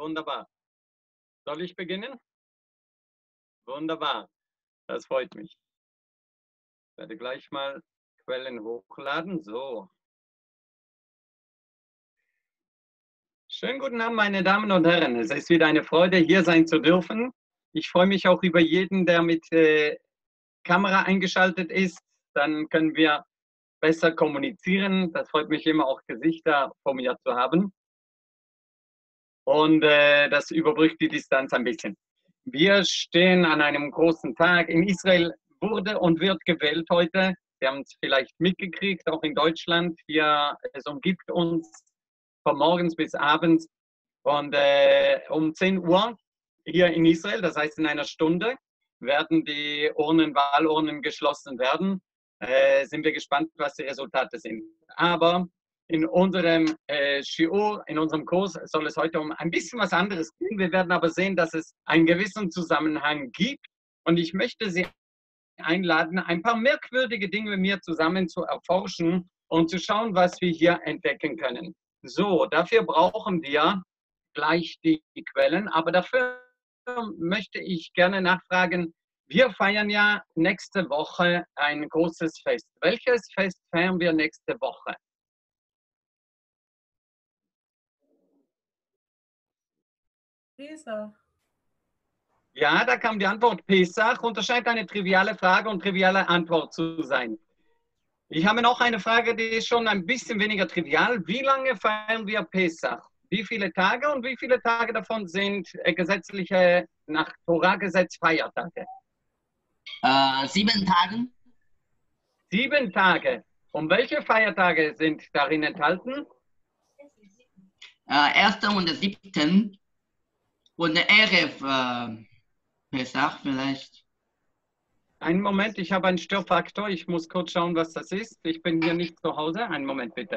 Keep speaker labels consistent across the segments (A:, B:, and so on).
A: Wunderbar. Soll ich beginnen? Wunderbar. Das freut mich. Ich werde gleich mal Quellen hochladen. So. Schönen guten Abend, meine Damen und Herren. Es ist wieder eine Freude, hier sein zu dürfen. Ich freue mich auch über jeden, der mit Kamera eingeschaltet ist. Dann können wir besser kommunizieren. Das freut mich immer, auch Gesichter vor mir zu haben. Und das überbrückt die Distanz ein bisschen. Wir stehen an einem großen Tag. In Israel wurde und wird gewählt heute. Sie haben es vielleicht mitgekriegt, auch in Deutschland. Hier, es umgibt uns von morgens bis abends. Und um 10 Uhr hier in Israel, das heißt in einer Stunde, werden die Wahlurnen geschlossen werden. Sind wir gespannt, was die Resultate sind. Aber in unserem Shiur, in unserem Kurs, soll es heute um ein bisschen was anderes gehen. Wir werden aber sehen, dass es einen gewissen Zusammenhang gibt. Und ich möchte Sie einladen, ein paar merkwürdige Dinge mit mir zusammen zu erforschen und zu schauen, was wir hier entdecken können. So, dafür brauchen wir gleich die Quellen. Aber dafür möchte ich gerne nachfragen, wir feiern ja nächste Woche ein großes Fest. Welches Fest feiern wir nächste Woche?
B: Pesach.
A: Ja, da kam die Antwort Pesach und das scheint eine triviale Frage und triviale Antwort zu sein. Ich habe noch eine Frage, die ist schon ein bisschen weniger trivial. Wie lange feiern wir Pesach? Wie viele Tage und wie viele Tage davon sind gesetzliche, nach Torah-Gesetz Feiertage?
C: 7 Tage.
A: 7 Tage. Und welche Feiertage sind darin enthalten?
C: 1. und 7. und Erev Pesach vielleicht.
A: Einen Moment, ich habe einen Störfaktor. Ich muss kurz schauen, was das ist. Ich bin hier nicht zu Hause. Einen Moment bitte.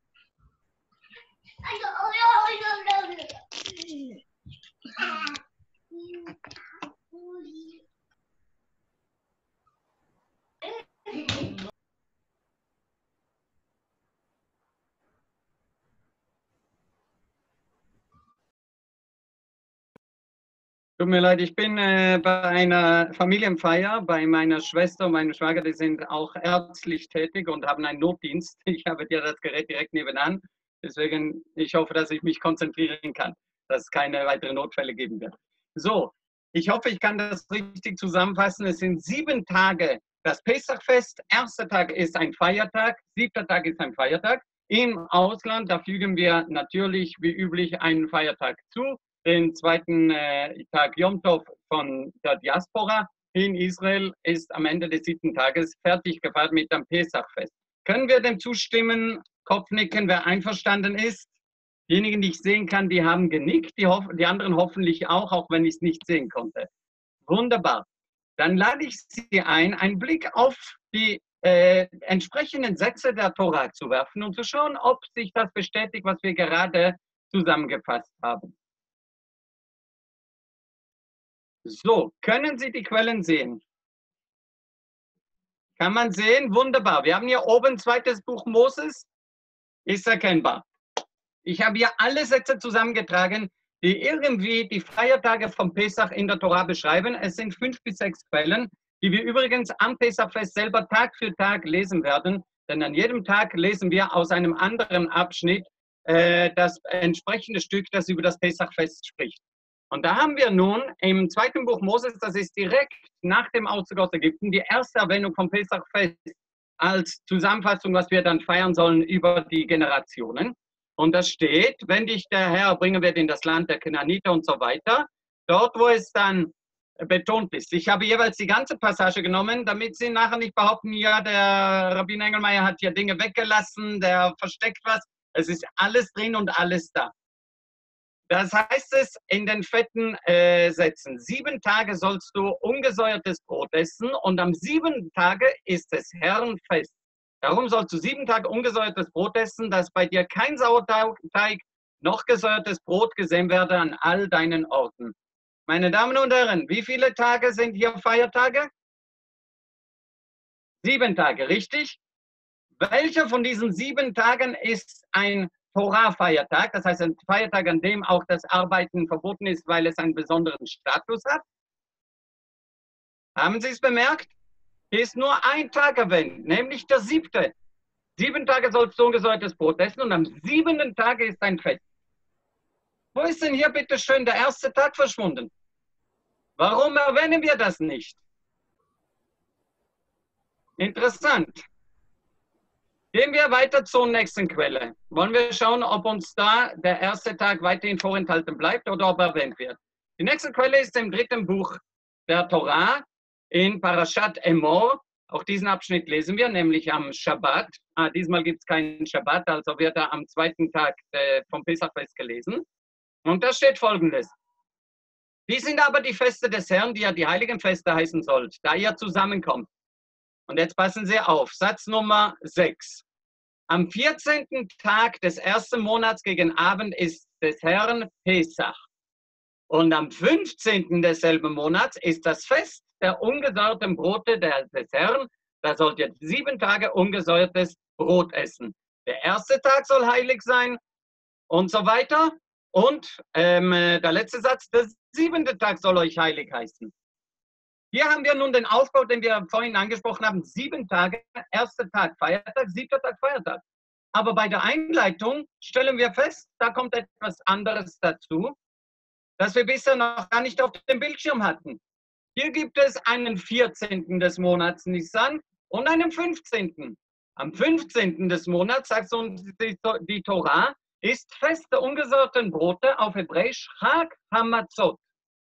A: Tut mir leid, ich bin bei einer Familienfeier bei meiner Schwester und meinem Schwager, die sind auch ärztlich tätig und haben einen Notdienst. Ich habe dir das Gerät direkt nebenan. Deswegen, ich hoffe, dass ich mich konzentrieren kann, dass es keine weiteren Notfälle geben wird. So, ich hoffe, ich kann das richtig zusammenfassen. Es sind 7 Tage das Pesachfest. Erster Tag ist ein Feiertag, 7. Tag ist ein Feiertag. Im Ausland, da fügen wir natürlich wie üblich einen Feiertag zu. Den 2. Tag Yom Tov von der Diaspora in Israel ist am Ende des 7. Tages fertig gefeiert mit dem Pesachfest. Können wir dem zustimmen? Kopfnicken, wer einverstanden ist? Diejenigen, die ich sehen kann, die haben genickt, die anderen hoffentlich auch wenn ich es nicht sehen konnte. Wunderbar. Dann lade ich Sie ein, einen Blick auf die entsprechenden Sätze der Tora zu werfen und zu schauen, ob sich das bestätigt, was wir gerade zusammengefasst haben. So, können Sie die Quellen sehen? Kann man sehen? Wunderbar. Wir haben hier oben 2. Buch Moses. Ist erkennbar. Ich habe hier alle Sätze zusammengetragen, die irgendwie die Feiertage vom Pesach in der Tora beschreiben. Es sind 5 bis 6 Quellen, die wir übrigens am Pesachfest selber Tag für Tag lesen werden. Denn an jedem Tag lesen wir aus einem anderen Abschnitt das entsprechende Stück, das über das Pesachfest spricht. Und da haben wir nun im 2. Buch Moses, das ist direkt nach dem Auszug aus Ägypten, die erste Erwähnung vom Pesachfest als Zusammenfassung, was wir dann feiern sollen über die Generationen. Und das steht, wenn dich der Herr bringen wird in das Land der Kanaaniter und so weiter, dort, wo es dann betont ist. Ich habe jeweils die ganze Passage genommen, damit Sie nachher nicht behaupten, ja, der Rabbiner Engelmeier hat hier Dinge weggelassen, der versteckt was. Es ist alles drin und alles da. Das heißt es in den fetten Sätzen. 7 Tage sollst du ungesäuertes Brot essen und am 7. Tage ist es Herrenfest. Darum sollst du 7 Tage ungesäuertes Brot essen, dass bei dir kein Sauerteig noch gesäuertes Brot gesehen werde an all deinen Orten. Meine Damen und Herren, wie viele Tage sind hier Feiertage? 7 Tage, richtig? Welcher von diesen 7 Tagen ist ein Torah-Feiertag, das heißt ein Feiertag, an dem auch das Arbeiten verboten ist, weil es einen besonderen Status hat. Haben Sie es bemerkt? Hier ist nur ein Tag erwähnt, nämlich der 7. 7 Tage sollst du ungesäuertes Brot essen und am 7. Tage ist ein Fest. Wo ist denn hier bitte schön der erste Tag verschwunden? Warum erwähnen wir das nicht? Interessant. Gehen wir weiter zur nächsten Quelle. Wollen wir schauen, ob uns da der erste Tag weiterhin vorenthalten bleibt oder ob erwähnt wird. Die nächste Quelle ist im 3. Buch der Torah in Parashat Emor. Auch diesen Abschnitt lesen wir, nämlich am Schabbat. Diesmal gibt es keinen Schabbat, also wird er am 2. Tag vom Pesachfest gelesen. Und da steht Folgendes. Die sind aber die Feste des Herrn, die ja die heiligen Feste heißen sollt, da ihr zusammenkommt. Und jetzt passen Sie auf, Satz Nummer 6. Am 14. Tag des 1. Monats gegen Abend ist des Herrn Pesach. Und am 15. desselben Monats ist das Fest der ungesäuerten Brote des Herrn. Da sollt ihr 7 Tage ungesäuertes Brot essen. Der erste Tag soll heilig sein und so weiter. Und der letzte Satz, der 7. Tag soll euch heilig heißen. Hier haben wir nun den Aufbau, den wir vorhin angesprochen haben. 7 Tage, 1. Tag Feiertag, 7. Tag Feiertag. Aber bei der Einleitung stellen wir fest, da kommt etwas anderes dazu, das wir bisher noch gar nicht auf dem Bildschirm hatten. Hier gibt es einen 14. des Monats Nisan und einen 15. Am 15. des Monats, sagt uns die Torah, ist Fest der ungesäuerten Brote, auf Hebräisch Chag HaMatzot.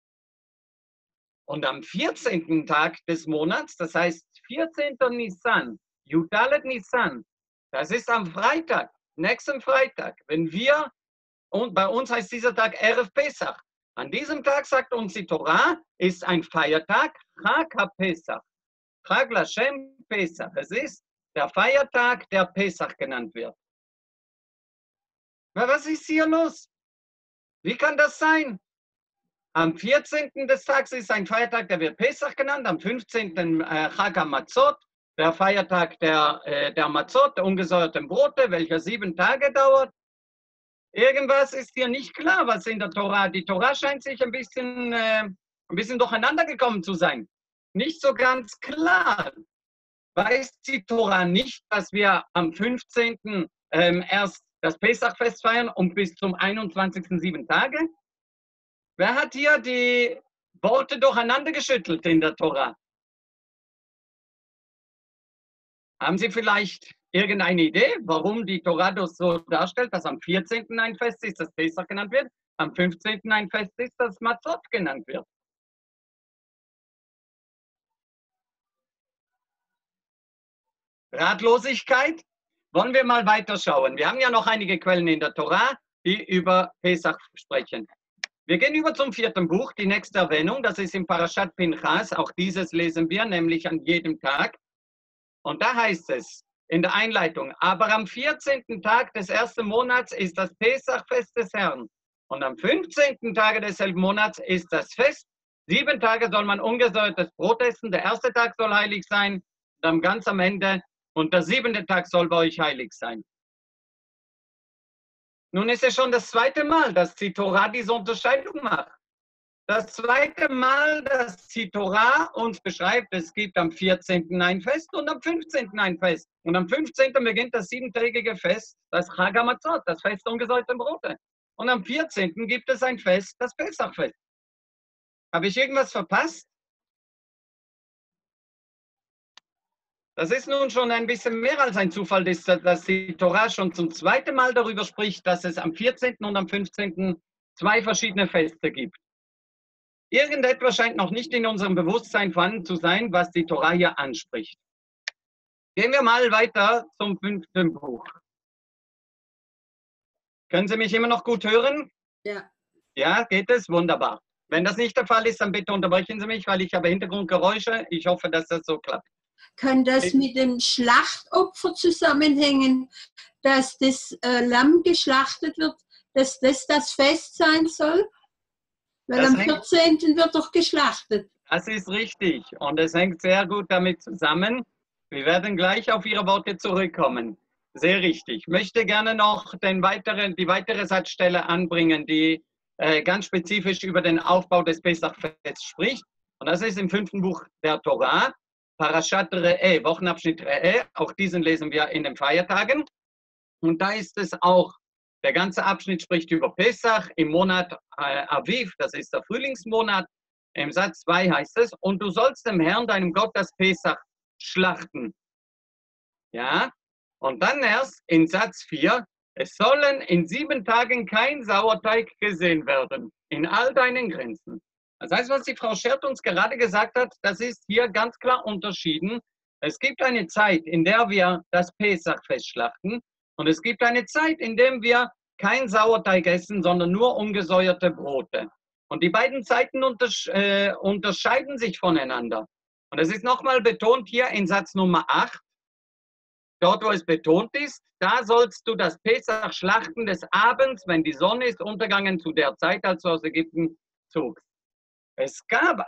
A: Und am 14. Tag des Monats, das heißt 14. Nisan, Yudalet Nisan, das ist am Freitag, nächsten Freitag, und bei uns heißt dieser Tag Erev Pesach. An diesem Tag, sagt uns die Torah, ist ein Feiertag, Chag HaPesach, Chag Lashem Pesach. Es ist der Feiertag, der Pesach genannt wird. Aber was ist hier los? Wie kann das sein? Am 14. des Tages ist ein Feiertag, der wird Pesach genannt, am 15. Chag HaMatzot, der Feiertag der Matzot, der ungesäuerten Brote, welcher 7 Tage dauert. Irgendwas ist hier nicht klar, was in der Torah. Die Torah scheint sich ein bisschen durcheinander gekommen zu sein. Nicht so ganz klar. Weiß die Torah nicht, dass wir am 15. Erst das Pesachfest feiern und bis zum 21. 7 Tage? Wer hat hier die Worte durcheinander geschüttelt in der Torah? Haben Sie vielleicht irgendeine Idee, warum die Torah das so darstellt, dass am 14. ein Fest ist, das Pesach genannt wird, am 15. ein Fest ist, das Matzot genannt wird? Ratlosigkeit? Wollen wir mal weiterschauen. Wir haben ja noch einige Quellen in der Torah, die über Pesach sprechen. Wir gehen über zum 4. Buch, die nächste Erwähnung, das ist in Parashat Pinchas, auch dieses lesen wir, nämlich an jedem Tag. Und da heißt es in der Einleitung, aber am 14. Tag des 1. Monats ist das Pesachfest des Herrn. Und am 15. Tage desselben Monats ist das Fest. 7 Tage soll man ungesäuertes Brot essen. Der 1. Tag soll heilig sein, und dann ganz am Ende. Und der 7. Tag soll bei euch heilig sein. Nun ist es schon das 2. Mal, dass die Torah diese Unterscheidung macht. Das 2. Mal, dass die Torah uns beschreibt, es gibt am 14. ein Fest und am 15. ein Fest. Und am 15. beginnt das 7-tägige Fest, das Chag HaMatzot, das Fest der ungesäuerten Brote. Und am 14. gibt es ein Fest, das Pesachfest. Habe ich irgendwas verpasst? Das ist nun schon ein bisschen mehr als ein Zufall, dass die Torah schon zum 2. Mal darüber spricht, dass es am 14. und am 15. 2 verschiedene Feste gibt. Irgendetwas scheint noch nicht in unserem Bewusstsein vorhanden zu sein, was die Torah hier anspricht. Gehen wir mal weiter zum 5. Buch. Können Sie mich immer noch gut hören?
B: Ja.
A: Ja, geht es? Wunderbar. Wenn das nicht der Fall ist, dann bitte unterbrechen Sie mich, weil ich habe Hintergrundgeräusche. Ich hoffe, dass das so klappt.
B: Kann das mit dem Schlachtopfer zusammenhängen, dass das Lamm geschlachtet wird, dass das Fest sein soll? Weil am 14. wird doch geschlachtet.
A: Das ist richtig. Und es hängt sehr gut damit zusammen. Wir werden gleich auf Ihre Worte zurückkommen. Sehr richtig. Ich möchte gerne noch die weitere Satzstelle anbringen, die ganz spezifisch über den Aufbau des Pesachfests spricht. Und das ist im 5. Buch der Torah, Parashat Re'eh, Wochenabschnitt Re'eh. Auch diesen lesen wir in den Feiertagen. Und da ist es auch, der ganze Abschnitt spricht über Pesach im Monat Aviv, das ist der Frühlingsmonat. Im Satz 2 heißt es, und du sollst dem Herrn, deinem Gott, das Pesach schlachten. Ja, und dann erst in Satz 4, es sollen in 7 Tagen kein Sauerteig gesehen werden, in all deinen Grenzen. Das heißt, was die Frau Schert uns gerade gesagt hat, das ist hier ganz klar unterschieden. Es gibt eine Zeit, in der wir das Pesachfest schlachten, und es gibt eine Zeit, in der wir kein Sauerteig essen, sondern nur ungesäuerte Brote. Und die beiden Zeiten unterscheiden sich voneinander. Und es ist nochmal betont hier in Satz Nummer 8, dort, wo es betont ist, da sollst du das Pesach schlachten des Abends, wenn die Sonne ist untergegangen, zu der Zeit, als du aus Ägypten zogst. Es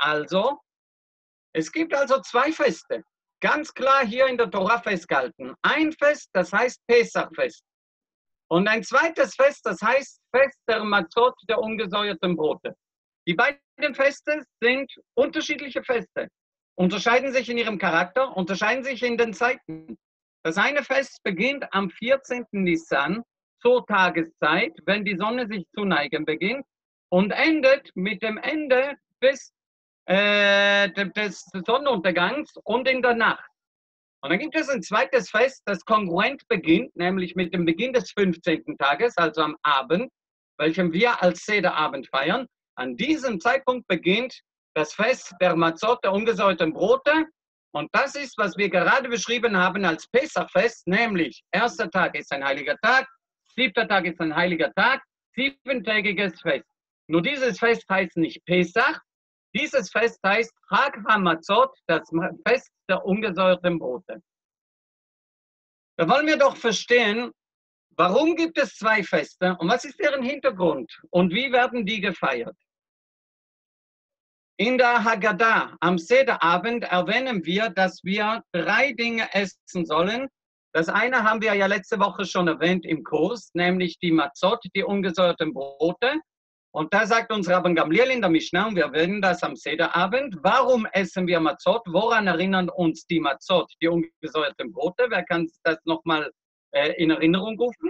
A: gibt also 2 Feste, ganz klar hier in der Tora festgehalten. Ein Fest, das heißt Pesachfest. Und ein zweites Fest, das heißt Fest der Matzot, der ungesäuerten Brote. Die beiden Feste sind unterschiedliche Feste, unterscheiden sich in ihrem Charakter, unterscheiden sich in den Zeiten. Das eine Fest beginnt am 14. Nisan zur Tageszeit, wenn die Sonne sich zu neigen beginnt, und endet mit dem Ende des Sonnenuntergangs und in der Nacht. Und dann gibt es ein zweites Fest, das kongruent beginnt, nämlich mit dem Beginn des 15. Tages, also am Abend, welchem wir als Sederabend feiern. An diesem Zeitpunkt beginnt das Fest der Matzot, der ungesäuerten Brote. Und das ist, was wir gerade beschrieben haben als Pesachfest, nämlich 1. Tag ist ein heiliger Tag, 7. Tag ist ein heiliger Tag, 7-tägiges Fest. Nur dieses Fest heißt nicht Pesach, dieses Fest heißt Chag HaMatzot, das Fest der ungesäuerten Brote. Da wollen wir doch verstehen, warum gibt es 2 Feste und was ist deren Hintergrund und wie werden die gefeiert? In der Haggadah am Sederabend erwähnen wir, dass wir 3 Dinge essen sollen. Das eine haben wir ja letzte Woche schon erwähnt im Kurs, nämlich die Matzot, die ungesäuerten Brote. Und da sagt uns Rabban Gamliel in der Mishnah, und wir erwähnen das am Sederabend, warum essen wir Matzot? Woran erinnern uns die Matzot, die ungesäuerten Brote? Wer kann das nochmal in Erinnerung rufen?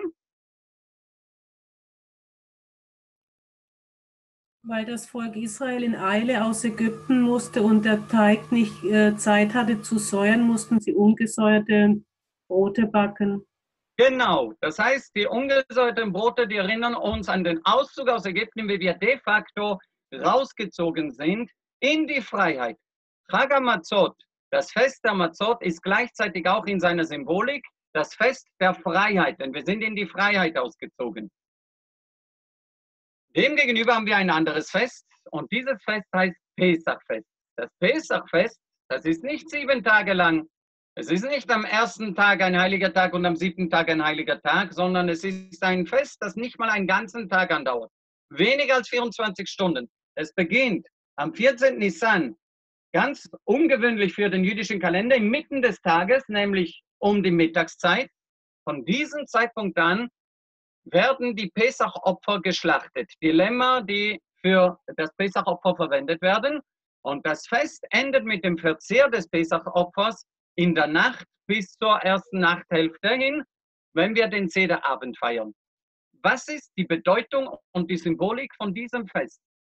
D: Weil das Volk Israel in Eile aus Ägypten musste und der Teig nicht Zeit hatte zu säuern, mussten sie ungesäuerte Brote backen.
A: Genau, das heißt, die ungesäuerten Brote, die erinnern uns an den Auszug aus Ägypten, wie wir de facto rausgezogen sind in die Freiheit. Chag HaMatzot, das Fest der Matzot, ist gleichzeitig auch in seiner Symbolik das Fest der Freiheit, denn wir sind in die Freiheit ausgezogen. Demgegenüber haben wir ein anderes Fest und dieses Fest heißt Pesachfest. Das Pesachfest, das ist nicht 7 Tage lang. Es ist nicht am 1. Tag ein heiliger Tag und am 7. Tag ein heiliger Tag, sondern es ist ein Fest, das nicht mal einen ganzen Tag andauert. Weniger als 24 Stunden. Es beginnt am 14. Nisan, ganz ungewöhnlich für den jüdischen Kalender, inmitten des Tages, nämlich um die Mittagszeit. Von diesem Zeitpunkt an werden die Pesachopfer geschlachtet. Die Lämmer, die für das Pesachopfer verwendet werden. Und das Fest endet mit dem Verzehr des Pesachopfers in der Nacht bis zur ersten Nachthälfte hin, wenn wir den Sederabend feiern. Was ist die Bedeutung und die Symbolik von diesem Fest?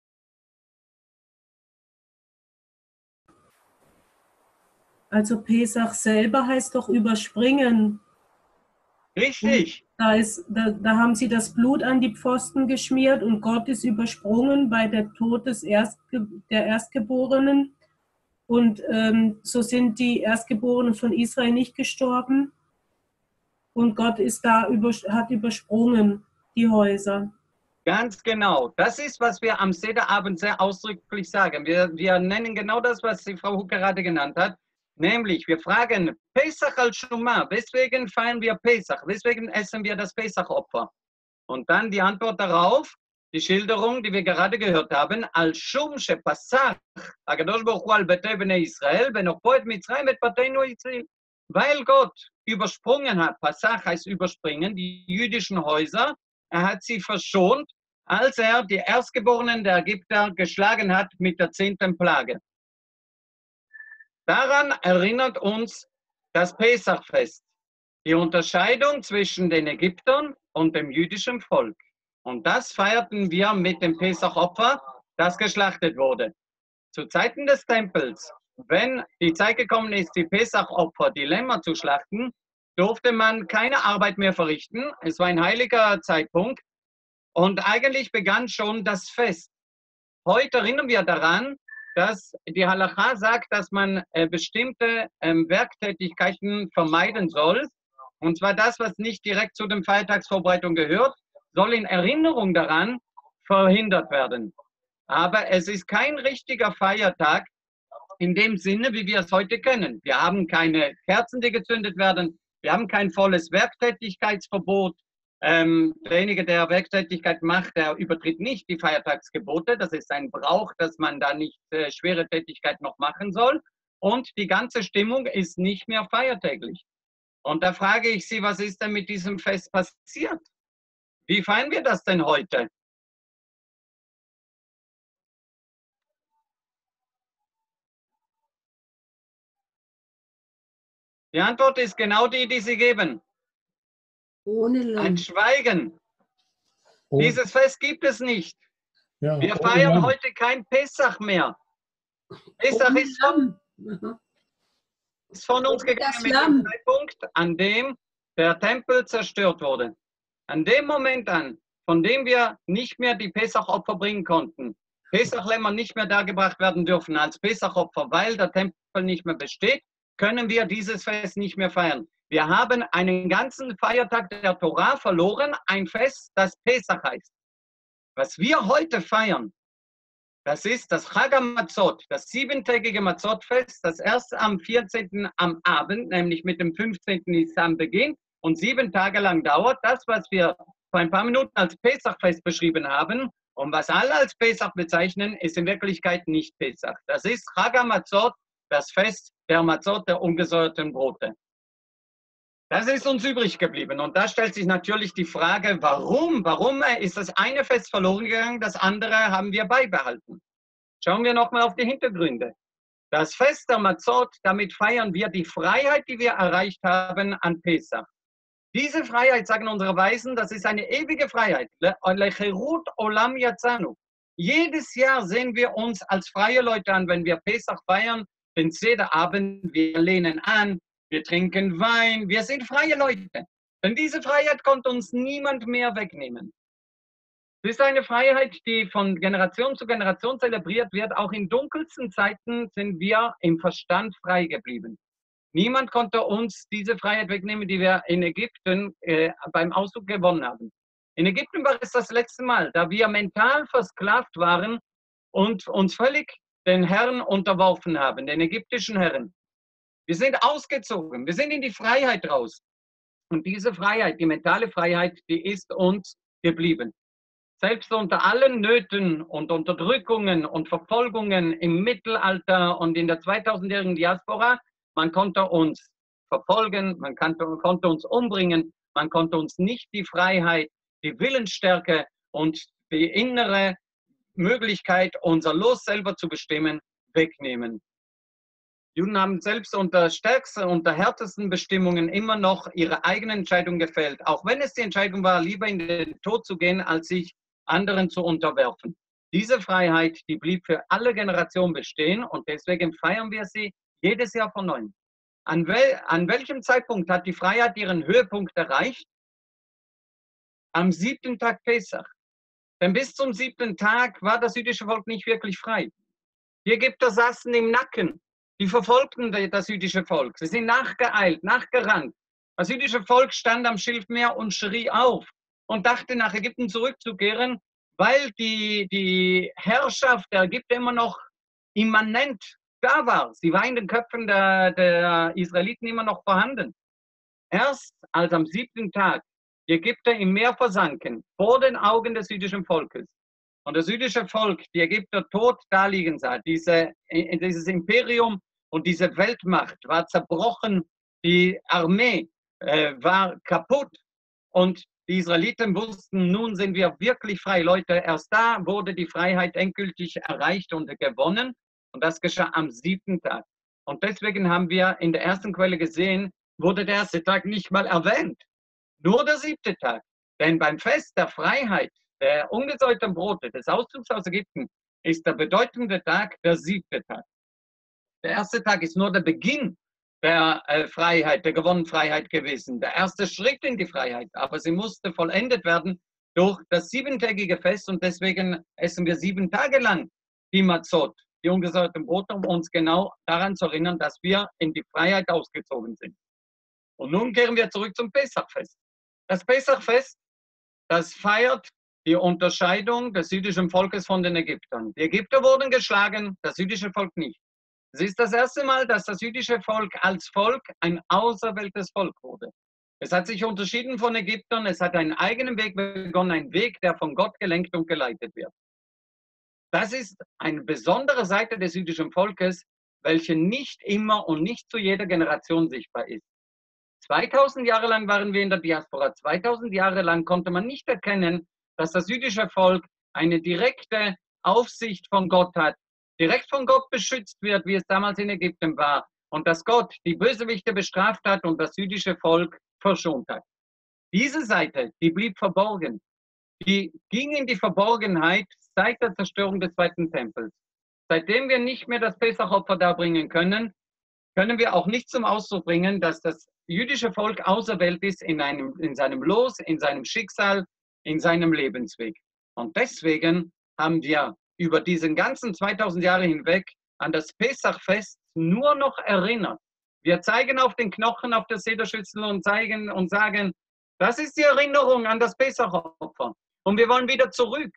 D: Also Pesach selber heißt doch überspringen.
A: Richtig.
D: Da haben sie das Blut an die Pfosten geschmiert und Gott ist übersprungen bei der Tod der Erstgeborenen. Und so sind die Erstgeborenen von Israel nicht gestorben. Und Gott hat übersprungen die Häuser.
A: Ganz genau. Das ist, was wir am Sederabend sehr ausdrücklich sagen. Wir nennen genau das, was die Frau Huck gerade genannt hat. Nämlich, wir fragen Pesach al-Shumah. Weswegen feiern wir Pesach? Weswegen essen wir das Pesachopfer? Und dann die Antwort darauf, die Schilderung, die wir gerade gehört haben, al-Shum shepasach, Hakadosh Baruch Hu al betei bnei Israel, benocho et Mitzrayim et bateinu Israel. weil Gott übersprungen hat, Passach heißt überspringen, die jüdischen Häuser, er hat sie verschont, als er die Erstgeborenen der Ägypter geschlagen hat mit der 10. Plage. Daran erinnert uns das Pesachfest, die Unterscheidung zwischen den Ägyptern und dem jüdischen Volk. Und das feierten wir mit dem Pesachopfer, das geschlachtet wurde. Zu Zeiten des Tempels, wenn die Zeit gekommen ist, die Pesachopfer, die Lämmer zu schlachten, durfte man keine Arbeit mehr verrichten. Es war ein heiliger Zeitpunkt und eigentlich begann schon das Fest. Heute erinnern wir daran, dass die Halacha sagt, dass man bestimmte Werktätigkeiten vermeiden soll. Und zwar das, was nicht direkt zu den Feiertagsvorbereitungen gehört, soll in Erinnerung daran verhindert werden. Aber es ist kein richtiger Feiertag in dem Sinne, wie wir es heute kennen. Wir haben keine Kerzen, die gezündet werden. Wir haben kein volles Werktätigkeitsverbot. Derjenige, der Werktätigkeit macht, der übertritt nicht die Feiertagsgebote. Das ist ein Brauch, dass man da nicht schwere Tätigkeit noch machen soll. Und die ganze Stimmung ist nicht mehr feiertäglich. Und da frage ich Sie, was ist denn mit diesem Fest passiert? Wie feiern wir das denn heute? Die Antwort ist genau die, die Sie geben.
B: Ohne
A: Ein
B: Lamm.
A: Schweigen.
E: Und,
A: Dieses Fest gibt es nicht.
E: ja,
A: Wir
E: ohne
A: feiern
E: Lamm.
A: heute kein Pessach mehr. Pessach
B: Ohne
A: ist von,
B: Lamm. Aha.
A: ist von uns
B: Ohne
A: gegangen
B: das
A: mit
B: Lamm.
A: dem Zeitpunkt, an dem der Tempel zerstört wurde. An dem Moment an, von dem wir nicht mehr die Pessachopfer bringen konnten, Pessachlämmer nicht mehr dargebracht werden dürfen als Pessachopfer, weil der Tempel nicht mehr besteht, können wir dieses Fest nicht mehr feiern. Wir haben einen ganzen Feiertag der Torah verloren, ein Fest, das Pesach heißt. Was wir heute feiern, das ist das Chag HaMatzot, das 7-tägige Matzot-Fest, das erst am 14. am Abend, nämlich mit dem 15. Nisan beginnt und 7 Tage lang dauert. Das, was wir vor ein paar Minuten als Pesachfest beschrieben haben und was alle als Pesach bezeichnen, ist in Wirklichkeit nicht Pesach. Das ist Chag HaMatzot, das Fest der Matzot, der ungesäuerten Brote. Das ist uns übrig geblieben. Und da stellt sich natürlich die Frage, warum? Warum ist das eine Fest verloren gegangen, das andere haben wir beibehalten? Schauen wir nochmal auf die Hintergründe. Das Fest der Matzot, damit feiern wir die Freiheit, die wir erreicht haben an Pesach. Diese Freiheit, sagen unsere Weisen, das ist eine ewige Freiheit. Lecherut olam yatzanu. Jedes Jahr sehen wir uns als freie Leute an, wenn wir Pesach feiern, den Sederabend, wir lehnen an, wir trinken Wein, wir sind freie Leute. Denn diese Freiheit konnte uns niemand mehr wegnehmen. Es ist eine Freiheit, die von Generation zu Generation zelebriert wird. Auch in dunkelsten Zeiten sind wir im Verstand frei geblieben. Niemand konnte uns diese Freiheit wegnehmen, die wir in Ägypten beim Auszug gewonnen haben. In Ägypten war es das letzte Mal, da wir mental versklavt waren und uns völlig den Herren unterworfen haben, den ägyptischen Herren. Wir sind ausgezogen, wir sind in die Freiheit raus. Und diese Freiheit, die mentale Freiheit, die ist uns geblieben. Selbst unter allen Nöten und Unterdrückungen und Verfolgungen im Mittelalter und in der 2000-jährigen Diaspora, man konnte uns verfolgen, man konnte uns umbringen, man konnte uns nicht die Freiheit, die Willensstärke und die innere Möglichkeit, unser Los selber zu bestimmen, wegnehmen. Juden haben selbst unter stärksten, unter härtesten Bestimmungen immer noch ihre eigene Entscheidung gefällt, auch wenn es die Entscheidung war, lieber in den Tod zu gehen, als sich anderen zu unterwerfen. Diese Freiheit, die blieb für alle Generationen bestehen und deswegen feiern wir sie jedes Jahr von neuem. An welchem Zeitpunkt hat die Freiheit ihren Höhepunkt erreicht? Am 7. Tag Pesach. Denn bis zum 7. Tag war das jüdische Volk nicht wirklich frei. Die Ägypter saßen im Nacken. Die verfolgten das jüdische Volk. Sie sind nachgeeilt, nachgerannt. Das jüdische Volk stand am Schilfmeer und schrie auf und dachte, nach Ägypten zurückzukehren, weil die Herrschaft der Ägypter immer noch immanent da war. Sie war in den Köpfen der Israeliten immer noch vorhanden. Erst als am 7. Tag die Ägypter im Meer versanken, vor den Augen des jüdischen Volkes, und das jüdische Volk die Ägypter tot daliegen sah, dieses Imperium und diese Weltmacht war zerbrochen, die Armee war kaputt und die Israeliten wussten, nun sind wir wirklich frei. Leute, erst da wurde die Freiheit endgültig erreicht und gewonnen. Und das geschah am 7. Tag. Und deswegen haben wir in der ersten Quelle gesehen, wurde der erste Tag nicht mal erwähnt. Nur der 7. Tag. Denn beim Fest der Freiheit, der ungesäuerten Brote, des Auszugs aus Ägypten, ist der bedeutende Tag der 7. Tag. Der erste Tag ist nur der Beginn der Freiheit, der gewonnenen Freiheit gewesen. Der erste Schritt in die Freiheit. Aber sie musste vollendet werden durch das 7-tägige Fest. Und deswegen essen wir 7 Tage lang die Mazot, die ungesäuerten Brote, um uns genau daran zu erinnern, dass wir in die Freiheit ausgezogen sind. Und nun kehren wir zurück zum Pessachfest. Das Pessachfest, das feiert die Unterscheidung des jüdischen Volkes von den Ägyptern. Die Ägypter wurden geschlagen, das jüdische Volk nicht. Es ist das erste Mal, dass das jüdische Volk als Volk ein auserwähltes Volk wurde. Es hat sich unterschieden von Ägyptern, es hat einen eigenen Weg begonnen, einen Weg, der von Gott gelenkt und geleitet wird. Das ist eine besondere Seite des jüdischen Volkes, welche nicht immer und nicht zu jeder Generation sichtbar ist. 2000 Jahre lang waren wir in der Diaspora. 2000 Jahre lang konnte man nicht erkennen, dass das jüdische Volk eine direkte Aufsicht von Gott hat, direkt von Gott beschützt wird, wie es damals in Ägypten war, und dass Gott die Bösewichte bestraft hat und das jüdische Volk verschont hat. Diese Seite, die blieb verborgen. Die ging in die Verborgenheit seit der Zerstörung des Zweiten Tempels. Seitdem wir nicht mehr das Pessachopfer darbringen können, können wir auch nicht zum Ausdruck bringen, dass das jüdische Volk auserwählt ist in seinem Los, in seinem Schicksal, in seinem Lebensweg. Und deswegen haben wir über diesen ganzen 2000 Jahre hinweg an das Pessachfest nur noch erinnert. Wir zeigen auf den Knochen auf der Sederschüssel und zeigen und sagen, das ist die Erinnerung an das Pessachopfer. Und wir wollen wieder zurück.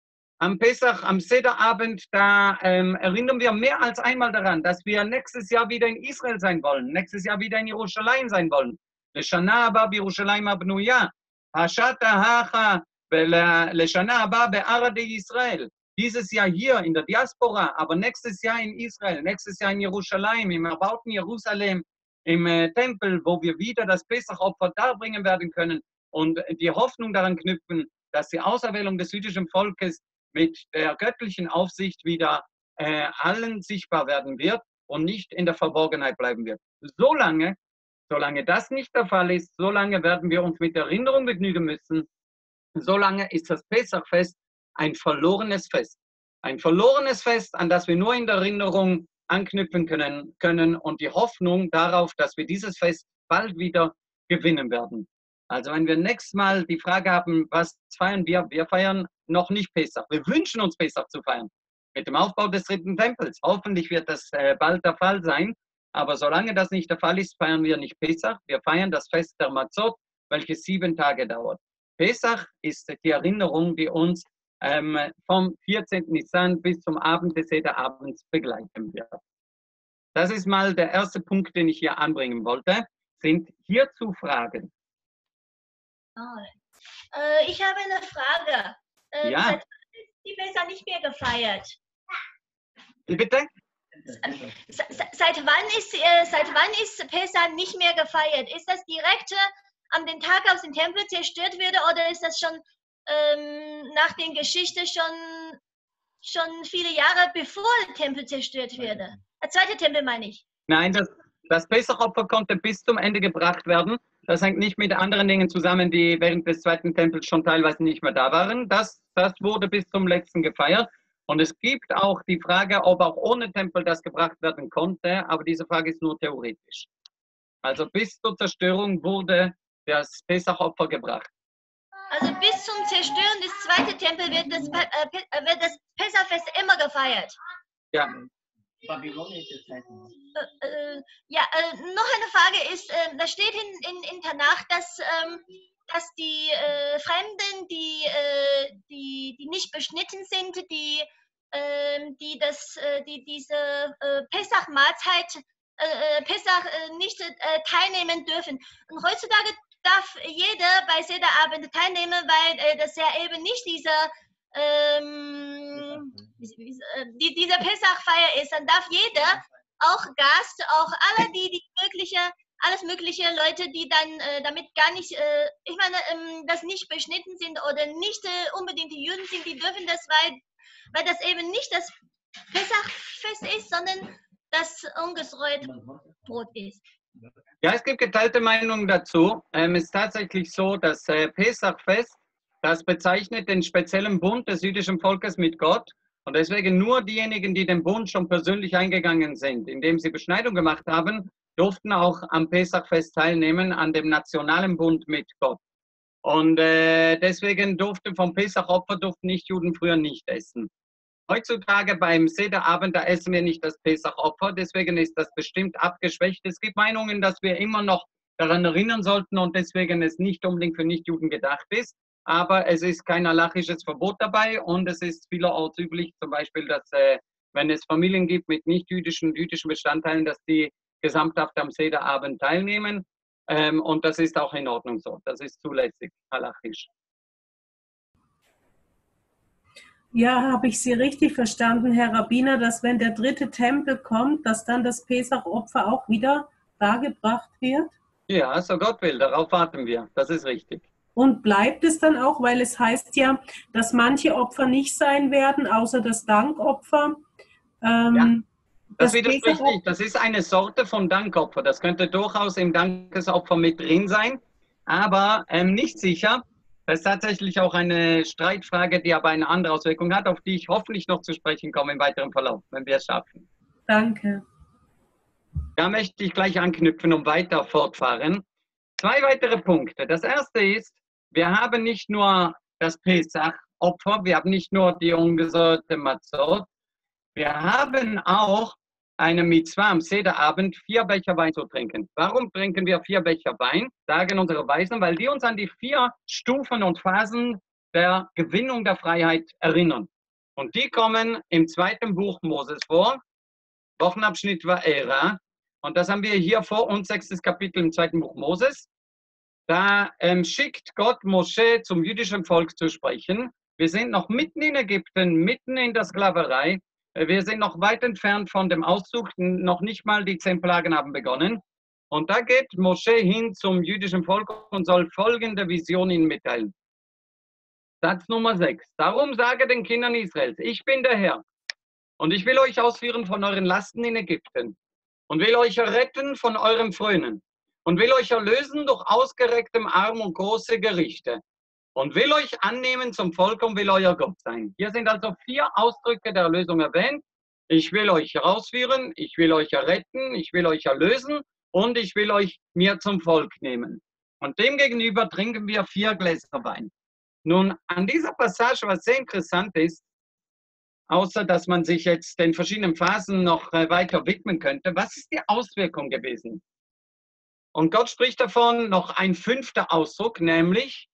A: Am Pessach, am Sederabend, da erinnern wir mehr als einmal daran, dass wir nächstes Jahr wieder in Israel sein wollen, nächstes Jahr wieder in Jerusalem sein wollen. Leshana haba b'Yerushalayim habnuya, hashat hacha leshana haba be'arad Israel. Dieses Jahr hier in der Diaspora, aber nächstes Jahr in Israel, nächstes Jahr in Jerusalem, im erbauten Jerusalem, im Tempel, wo wir wieder das Pessachopfer darbringen werden können und die Hoffnung daran knüpfen, dass die Auserwählung des jüdischen Volkes mit der göttlichen Aufsicht wieder allen sichtbar werden wird und nicht in der Verborgenheit bleiben wird. Solange das nicht der Fall ist, solange werden wir uns mit Erinnerung begnügen müssen, solange ist das Pessachfest ein verlorenes Fest. Ein verlorenes Fest, an das wir nur in der Erinnerung anknüpfen können und die Hoffnung darauf, dass wir dieses Fest bald wieder gewinnen werden. Also wenn wir nächstes Mal die Frage haben, was feiern wir? Wir feiern noch nicht Pessach. Wir wünschen uns Pessach zu feiern. Mit dem Aufbau des 3. Tempels. Hoffentlich wird das bald der Fall sein. Aber solange das nicht der Fall ist, feiern wir nicht Pessach. Wir feiern das Fest der Mazot, welches 7 Tage dauert. Pessach ist die Erinnerung, die uns vom 14. Nisan bis zum Abend des Sederabends begleiten wird. Das ist mal der erste Punkt, den ich hier anbringen wollte. Sind hierzu Fragen?
F: Ich habe eine Frage.
A: Ja.
F: Seit wann ist die Pessach nicht mehr gefeiert?
A: Wie bitte?
F: Seit wann ist Pessach nicht mehr gefeiert? Ist das direkt an den Tag, als der Tempel zerstört wurde, oder ist das schon nach der Geschichte schon viele Jahre bevor der Tempel zerstört wurde? Der zweite Tempel meine ich.
A: Nein, das Pessachopfer konnte bis zum Ende gebracht werden. Das hängt nicht mit anderen Dingen zusammen, die während des Zweiten Tempels schon teilweise nicht mehr da waren. Das wurde bis zum letzten gefeiert. Und es gibt auch die Frage, ob auch ohne Tempel das gebracht werden konnte, aber diese Frage ist nur theoretisch. Also bis zur Zerstörung wurde das Pessachopfer gebracht.
F: Also bis zum Zerstören des zweiten Tempels wird das Pessachfest immer gefeiert.
A: Ja.
C: Babylonische Zeiten.
F: Noch eine Frage ist, da steht in Tanach, dass die Fremden, die nicht beschnitten sind, die diese Pessach-Mahlzeit, Pessach nicht teilnehmen dürfen. Und heutzutage darf jeder bei Sederabend teilnehmen, weil das ja eben nicht dieser Pessachfeier ist. Dann darf jeder, auch Gast, auch alle, die mögliche alles mögliche Leute, die dann damit gar nicht, ich meine, das nicht beschnitten sind oder nicht unbedingt die Juden sind, die dürfen das, weil das eben nicht das Pessachfest ist, sondern das ungesäuerte Brot ist.
A: Ja, es gibt geteilte Meinungen dazu. Es ist tatsächlich so, dass Pesachfest, das bezeichnet den speziellen Bund des jüdischen Volkes mit Gott. Und deswegen nur diejenigen, die den Bund schon persönlich eingegangen sind, indem sie Beschneidung gemacht haben, durften auch am Pesachfest teilnehmen, an dem nationalen Bund mit Gott. Und deswegen vom Pesachopfer durften Nichtjuden früher nicht essen. Heutzutage beim Sederabend, da essen wir nicht das Pesachopfer, deswegen ist das bestimmt abgeschwächt. Es gibt Meinungen, dass wir immer noch daran erinnern sollten und deswegen es nicht unbedingt für Nichtjuden gedacht ist. Aber es ist kein halachisches Verbot dabei und es ist vielerorts üblich, zum Beispiel, dass wenn es Familien gibt mit nicht-jüdischen jüdischen Bestandteilen, dass die gesamthaft am Sederabend teilnehmen. Und das ist auch in Ordnung so. Das ist zulässig, halachisch.
D: Ja, habe ich Sie richtig verstanden, Herr Rabbiner, dass wenn der dritte Tempel kommt, dass dann das Pesachopfer auch wieder dargebracht wird?
A: Ja, so Gott will, darauf warten wir. Das ist richtig.
D: Und bleibt es dann auch, weil es heißt ja, dass manche Opfer nicht sein werden, außer das Dankopfer.
A: Ja, das widerspricht nicht. Das ist eine Sorte von Dankopfer. Das könnte durchaus im Dankesopfer mit drin sein, aber nicht sicher. Das ist tatsächlich auch eine Streitfrage, die aber eine andere Auswirkung hat, auf die ich hoffentlich noch zu sprechen komme im weiteren Verlauf, wenn wir es schaffen.
D: Danke.
A: Da möchte ich gleich anknüpfen und weiter fortfahren. 2 weitere Punkte. Das erste ist, wir haben nicht nur das Pesach-Opfer, wir haben nicht nur die ungesäuerte Matzot, wir haben auch eine Mitzvah am Sederabend, 4 Becher Wein zu trinken. Warum trinken wir 4 Becher Wein? Sagen unsere Weisen, weil die uns an die 4 Stufen und Phasen der Gewinnung der Freiheit erinnern. Und die kommen im 2. Buch Moses vor, Wochenabschnitt Va'era. Und das haben wir hier vor uns, 6. Kapitel im 2. Buch Moses. Da schickt Gott Mosche zum jüdischen Volk zu sprechen. Wir sind noch mitten in Ägypten, mitten in der Sklaverei. Wir sind noch weit entfernt von dem Auszug, noch nicht mal die 10 Plagen haben begonnen. Und da geht Mosche hin zum jüdischen Volk und soll folgende Vision ihnen mitteilen. Satz Nummer 6. Darum sage den Kindern Israels, ich bin der Herr und ich will euch ausführen von euren Lasten in Ägypten und will euch retten von eurem Frönen und will euch erlösen durch ausgerecktem Arm und große Gerichte. Und will euch annehmen zum Volk und will euer Gott sein. Hier sind also 4 Ausdrücke der Erlösung erwähnt. Ich will euch herausführen, ich will euch erretten, ich will euch erlösen und ich will euch mir zum Volk nehmen. Und demgegenüber trinken wir 4 Gläser Wein. Nun, an dieser Passage, was sehr interessant ist, außer dass man sich jetzt den verschiedenen Phasen noch weiter widmen könnte, was ist die Auswirkung gewesen? Und Gott spricht davon noch ein 5. Ausdruck, nämlich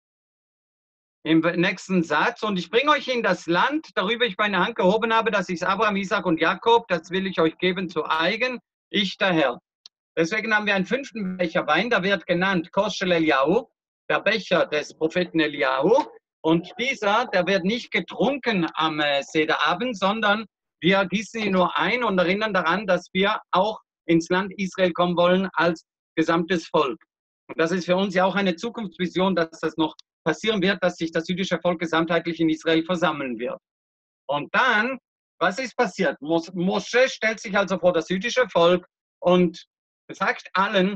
A: im nächsten Satz, und ich bringe euch in das Land, darüber ich meine Hand gehoben habe, das ist Abraham, Isaac und Jakob, das will ich euch geben zu eigen, ich der Herr. Deswegen haben wir einen 5. Becher Wein, da wird genannt Koshel Eliyahu, der Becher des Propheten Eliyahu, und dieser, der wird nicht getrunken am Sederabend, sondern wir gießen ihn nur ein und erinnern daran, dass wir auch ins Land Israel kommen wollen als gesamtes Volk. Und das ist für uns ja auch eine Zukunftsvision, dass das noch passieren wird, dass sich das jüdische Volk gesamtheitlich in Israel versammeln wird. Und dann, was ist passiert? Mosche stellt sich also vor das jüdische Volk und sagt allen,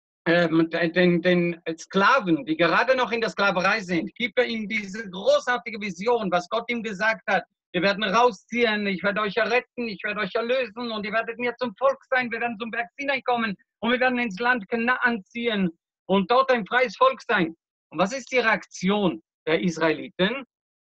A: den Sklaven, die gerade noch in der Sklaverei sind, gibt er ihnen diese großartige Vision, was Gott ihm gesagt hat. Wir werden rausziehen, ich werde euch erretten, ich werde euch erlösen und ihr werdet mir zum Volk sein, wir werden zum Berg Sinai kommen und wir werden ins Land Kanaan ziehen und dort ein freies Volk sein. Und was ist die Reaktion der Israeliten?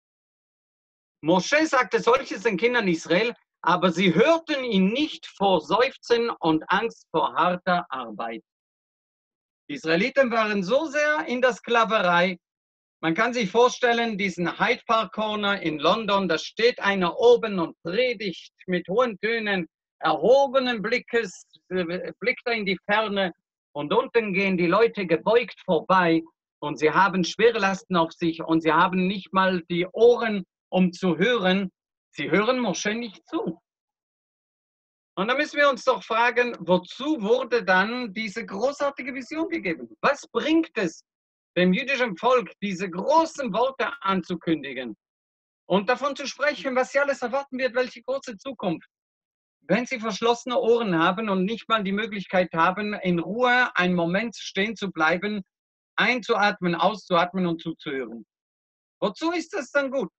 A: Mosche sagte solches den Kindern Israel, aber sie hörten ihn nicht vor Seufzen und Angst vor harter Arbeit. Die Israeliten waren so sehr in der Sklaverei. Man kann sich vorstellen, diesen Hyde Park Corner in London, da steht einer oben und predigt mit hohen Tönen, erhobenen Blickes, blickt er in die Ferne und unten gehen die Leute gebeugt vorbei. Und sie haben schwere Lasten auf sich und sie haben nicht mal die Ohren, um zu hören. Sie hören Mosche nicht zu. Und da müssen wir uns doch fragen, wozu wurde dann diese großartige Vision gegeben? Was bringt es dem jüdischen Volk, diese großen Worte anzukündigen und davon zu sprechen, was sie alles erwarten wird, welche große Zukunft? Wenn sie verschlossene Ohren haben und nicht mal die Möglichkeit haben, in Ruhe einen Moment stehen zu bleiben, einzuatmen, auszuatmen und zuzuhören. Wozu ist das dann gut?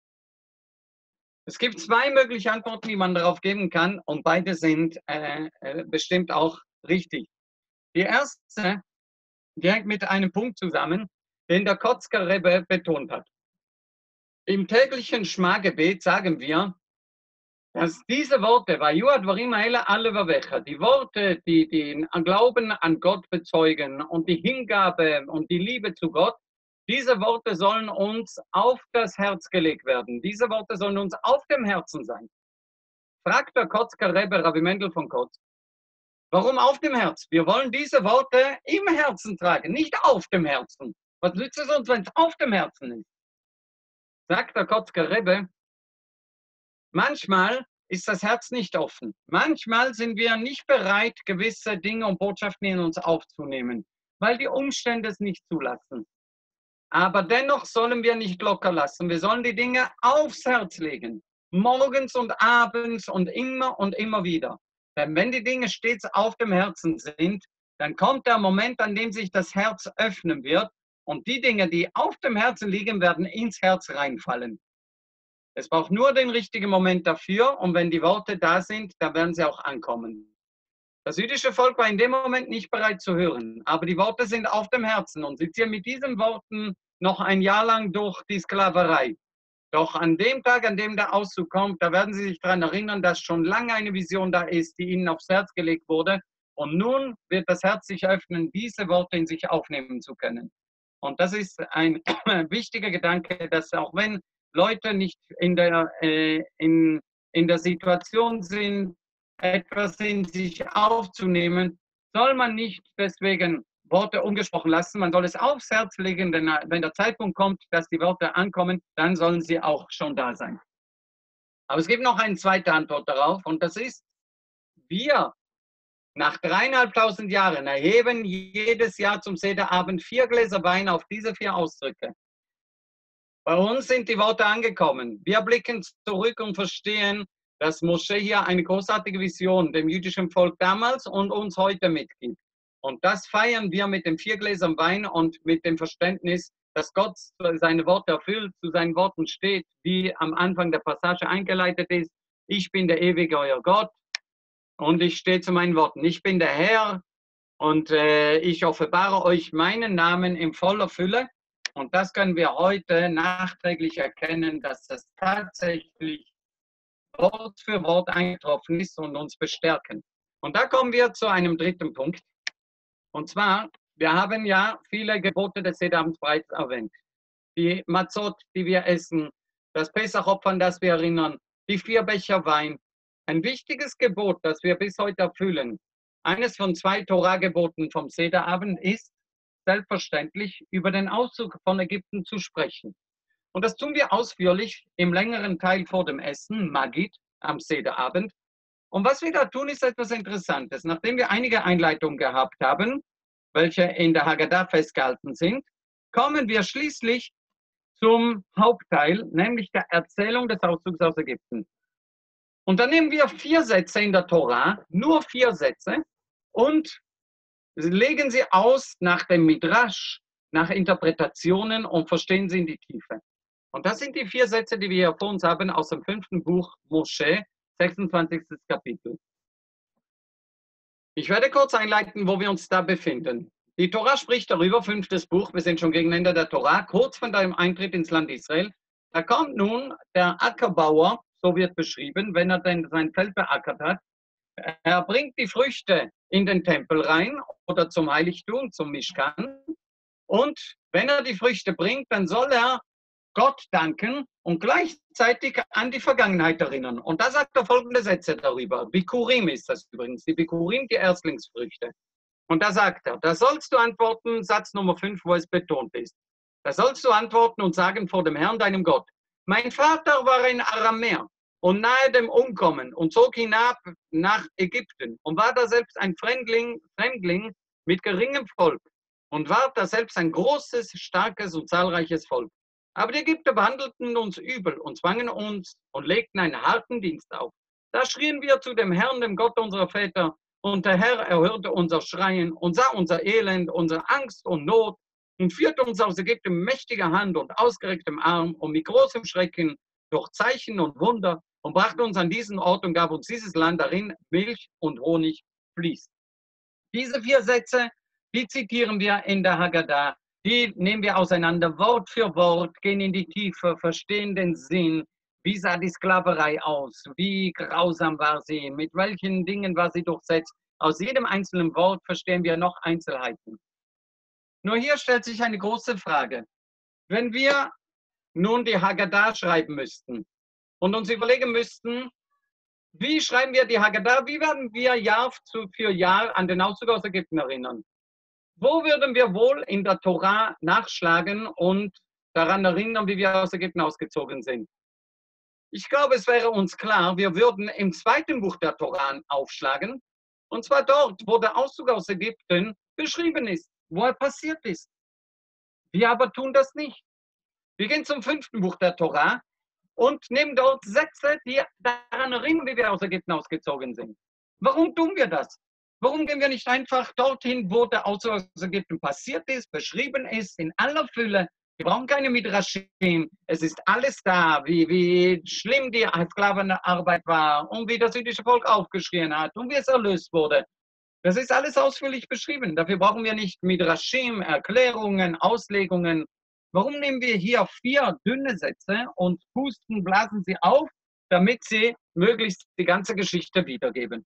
A: Es gibt zwei mögliche Antworten, die man darauf geben kann, und beide sind bestimmt auch richtig. Die erste, die hängt mit einem Punkt zusammen, den der Kotzker Rebbe betont hat. Im täglichen Schma-Gebet sagen wir, dass diese Worte, die Worte, die den Glauben an Gott bezeugen und die Hingabe und die Liebe zu Gott, diese Worte sollen uns auf das Herz gelegt werden. Diese Worte sollen uns auf dem Herzen sein. Fragt der Kotzker Rebbe, Rabbi Mendel von Kotz, warum auf dem Herz? Wir wollen diese Worte im Herzen tragen, nicht auf dem Herzen. Was nützt es uns, wenn es auf dem Herzen ist? Sagt der Kotzker Rebbe, manchmal ist das Herz nicht offen. Manchmal sind wir nicht bereit, gewisse Dinge und Botschaften in uns aufzunehmen, weil die Umstände es nicht zulassen. Aber dennoch sollen wir nicht locker lassen. Wir sollen die Dinge aufs Herz legen. Morgens und abends und immer wieder. Denn wenn die Dinge stets auf dem Herzen sind, dann kommt der Moment, an dem sich das Herz öffnen wird. Und die Dinge, die auf dem Herzen liegen, werden ins Herz reinfallen. Es braucht nur den richtigen Moment dafür. Und wenn die Worte da sind, dann werden sie auch ankommen. Das jüdische Volk war in dem Moment nicht bereit zu hören, aber die Worte sind auf dem Herzen und sie ziehen mit diesen Worten noch ein Jahr lang durch die Sklaverei. Doch an dem Tag, an dem der Auszug kommt, da werden sie sich daran erinnern, dass schon lange eine Vision da ist, die ihnen aufs Herz gelegt wurde. Und nun wird das Herz sich öffnen, diese Worte in sich aufnehmen zu können. Und das ist ein wichtiger Gedanke, dass auch wenn Leute nicht in der Situation sind, etwas in sich aufzunehmen, soll man nicht deswegen Worte ungesprochen lassen. Man soll es aufs Herz legen, denn wenn der Zeitpunkt kommt, dass die Worte ankommen, dann sollen sie auch schon da sein. Aber es gibt noch eine zweite Antwort darauf und das ist, wir nach 3.500 Jahren erheben jedes Jahr zum Sederabend 4 Gläser Wein auf diese 4 Ausdrücke. Bei uns sind die Worte angekommen. Wir blicken zurück und verstehen, dass Moshe hier eine großartige Vision dem jüdischen Volk damals und uns heute mitgibt. Und das feiern wir mit den 4 Gläsern Wein und mit dem Verständnis, dass Gott seine Worte erfüllt, zu seinen Worten steht, wie am Anfang der Passage eingeleitet ist. Ich bin der ewige euer Gott und ich stehe zu meinen Worten. Ich bin der Herr und ich offenbare euch meinen Namen in voller Fülle. Und das können wir heute nachträglich erkennen, dass das tatsächlich Wort für Wort eingetroffen ist und uns bestärken. Und da kommen wir zu einem dritten Punkt. Und zwar, wir haben ja viele Gebote des Sederabends bereits erwähnt. Die Matzot, die wir essen, das Pessachopfer, an das wir erinnern, die 4 Becher Wein. Ein wichtiges Gebot, das wir bis heute erfüllen, eines von 2 Torah-Geboten vom Sederabend ist, selbstverständlich über den Auszug von Ägypten zu sprechen. Und das tun wir ausführlich im längeren Teil vor dem Essen, Magid, am Sederabend. Und was wir da tun, ist etwas Interessantes. Nachdem wir einige Einleitungen gehabt haben, welche in der Haggadah festgehalten sind, kommen wir schließlich zum Hauptteil, nämlich der Erzählung des Auszugs aus Ägypten. Und dann nehmen wir 4 Sätze in der Tora, nur 4 Sätze, und legen sie aus nach dem Midrash, nach Interpretationen und verstehen sie in die Tiefe. Und das sind die 4 Sätze, die wir hier vor uns haben aus dem 5. Buch Moshe, 26. Kapitel. Ich werde kurz einleiten, wo wir uns da befinden. Die Tora spricht darüber, 5. Buch, wir sind schon gegen Ende der Tora, kurz von deinem Eintritt ins Land Israel. Da kommt nun der Ackerbauer, so wird beschrieben, wenn er denn sein Feld beackert hat. Er bringt die Früchte in den Tempel rein oder zum Heiligtum, zum Mishkan. Und wenn er die Früchte bringt, dann soll er Gott danken und gleichzeitig an die Vergangenheit erinnern. Und da sagt er folgende Sätze darüber. Bikurim ist das übrigens. Die Bikurim, die Erstlingsfrüchte. Und da sagt er, da sollst du antworten, Satz Nummer 5, wo es betont ist. Da sollst du antworten und sagen vor dem Herrn, deinem Gott, mein Vater war ein Aramäer und nahe dem Umkommen und zog hinab nach Ägypten und war da selbst ein Fremdling mit geringem Volk und war da selbst ein großes, starkes und zahlreiches Volk. Aber die Ägypter behandelten uns übel und zwangen uns und legten einen harten Dienst auf. Da schrien wir zu dem Herrn, dem Gott unserer Väter, und der Herr erhörte unser Schreien und sah unser Elend, unsere Angst und Not und führte uns aus Ägypten mit mächtiger Hand und ausgerecktem Arm und mit großem Schrecken durch Zeichen und Wunder und brachte uns an diesen Ort und gab uns dieses Land, darin Milch und Honig fließt. Diese 4 Sätze, die zitieren wir in der Haggadah, die nehmen wir auseinander, Wort für Wort, gehen in die Tiefe, verstehen den Sinn. Wie sah die Sklaverei aus? Wie grausam war sie? Mit welchen Dingen war sie durchsetzt? Aus jedem einzelnen Wort verstehen wir noch Einzelheiten. Nur hier stellt sich eine große Frage. Wenn wir nun die Haggadah schreiben müssten und uns überlegen müssten, wie schreiben wir die Haggadah, wie werden wir Jahr für Jahr an den Auszug aus Ägypten erinnern? Wo würden wir wohl in der Torah nachschlagen und daran erinnern, wie wir aus Ägypten ausgezogen sind? Ich glaube, es wäre uns klar, wir würden im 2. Buch der Torah aufschlagen, und zwar dort, wo der Auszug aus Ägypten beschrieben ist, wo er passiert ist. Wir aber tun das nicht. Wir gehen zum 5. Buch der Torah und nehmen dort Sätze, die daran erinnern, wie wir aus Ägypten ausgezogen sind. Warum tun wir das? Warum gehen wir nicht einfach dorthin, wo der Auszug aus Ägypten passiert ist, beschrieben ist, in aller Fülle? Wir brauchen keine Midrashim. Es ist alles da, wie schlimm die Sklavenarbeit war und wie das jüdische Volk aufgeschrien hat und wie es erlöst wurde. Das ist alles ausführlich beschrieben. Dafür brauchen wir nicht Midrashim, Erklärungen, Auslegungen. Warum nehmen wir hier 4 dünne Sätze und blasen sie auf, damit sie möglichst die ganze Geschichte wiedergeben?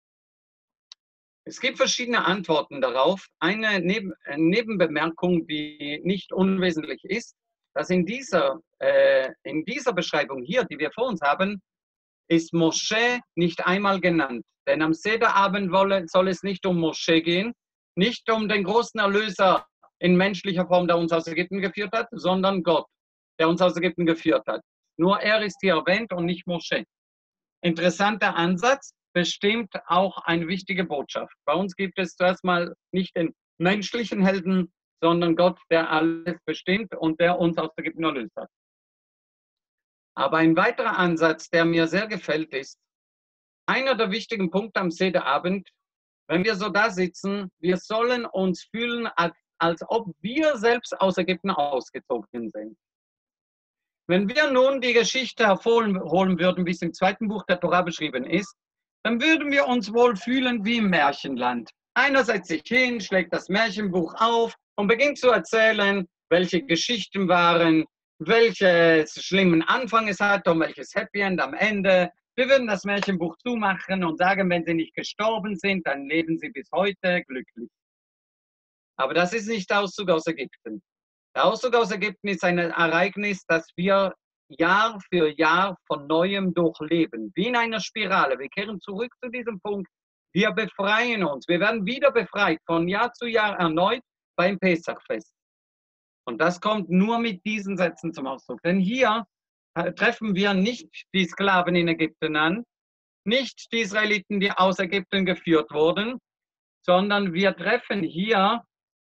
A: Es gibt verschiedene Antworten darauf. Eine Nebenbemerkung, die nicht unwesentlich ist, dass in dieser Beschreibung hier, die wir vor uns haben, ist Mosche nicht einmal genannt. Denn am Sederabend soll es nicht um Mosche gehen, nicht um den großen Erlöser in menschlicher Form, der uns aus Ägypten geführt hat, sondern Gott, der uns aus Ägypten geführt hat. Nur er ist hier erwähnt und nicht Mosche. Interessanter Ansatz, bestimmt auch eine wichtige Botschaft. Bei uns gibt es zuerst mal nicht den menschlichen Helden, sondern Gott, der alles bestimmt und der uns aus Ägypten erlöst hat. Aber ein weiterer Ansatz, der mir sehr gefällt, ist, einer der wichtigen Punkte am Sederabend, wenn wir so da sitzen, wir sollen uns fühlen, als ob wir selbst aus Ägypten ausgezogen sind. Wenn wir nun die Geschichte hervorholen würden, wie es im 2. Buch der Torah beschrieben ist, dann würden wir uns wohl fühlen wie im Märchenland. Einer setzt sich hin, schlägt das Märchenbuch auf und beginnt zu erzählen, welche Geschichten waren, welchen schlimmen Anfang es hat und welches Happy End am Ende. Wir würden das Märchenbuch zumachen und sagen, wenn sie nicht gestorben sind, dann leben sie bis heute glücklich. Aber das ist nicht der Auszug aus Ägypten. Der Auszug aus Ägypten ist ein Ereignis, das wir Jahr für Jahr von Neuem durchleben, wie in einer Spirale. Wir kehren zurück zu diesem Punkt. Wir befreien uns. Wir werden wieder befreit, von Jahr zu Jahr erneut beim Pesachfest. Und das kommt nur mit diesen Sätzen zum Ausdruck. Denn hier treffen wir nicht die Sklaven in Ägypten an, nicht die Israeliten, die aus Ägypten geführt wurden, sondern wir treffen hier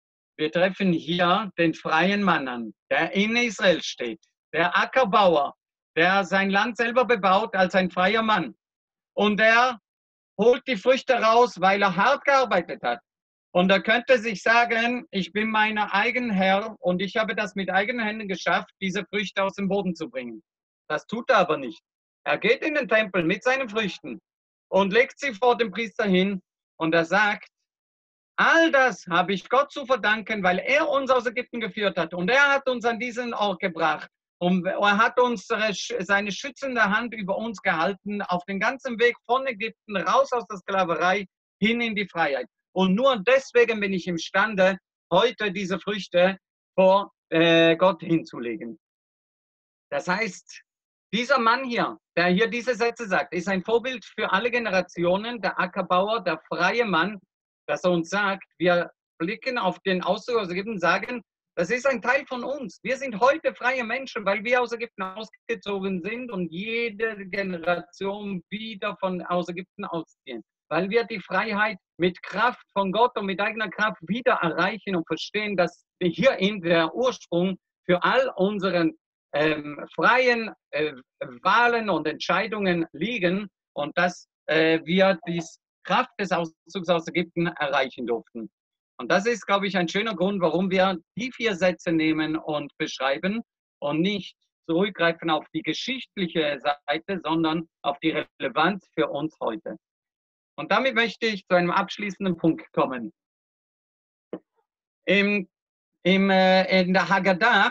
A: den freien Mann an, der in Israel steht, der Ackerbauer, der sein Land selber bebaut als ein freier Mann. Und der holt die Früchte raus, weil er hart gearbeitet hat. Und er könnte sich sagen, ich bin mein eigener Herr und ich habe das mit eigenen Händen geschafft, diese Früchte aus dem Boden zu bringen. Das tut er aber nicht. Er geht in den Tempel mit seinen Früchten und legt sie vor dem Priester hin und er sagt, all das habe ich Gott zu verdanken, weil er uns aus Ägypten geführt hat und er hat uns an diesen Ort gebracht und er hat uns seine schützende Hand über uns gehalten auf den ganzen Weg von Ägypten raus aus der Sklaverei hin in die Freiheit. Und nur deswegen bin ich imstande, heute diese Früchte vor Gott hinzulegen. Das heißt, dieser Mann hier, der hier diese Sätze sagt, ist ein Vorbild für alle Generationen, der Ackerbauer, der freie Mann, dass er uns sagt, wir blicken auf den Auszug aus Ägypten und sagen, Das ist ein Teil von uns. Wir sind heute freie Menschen, weil wir aus Ägypten ausgezogen sind und jede Generation wieder aus Ägypten ausziehen. Weil wir die Freiheit mit Kraft von Gott und mit eigener Kraft wieder erreichen und verstehen, dass hierin der Ursprung für all unseren freien Wahlen und Entscheidungen liegen und dass wir die Kraft des Auszugs aus Ägypten erreichen durften. Und das ist, glaube ich, ein schöner Grund, warum wir die 4 Sätze nehmen und beschreiben und nicht zurückgreifen auf die geschichtliche Seite, sondern auf die Relevanz für uns heute. Und damit möchte ich zu einem abschließenden Punkt kommen. In der Haggadah,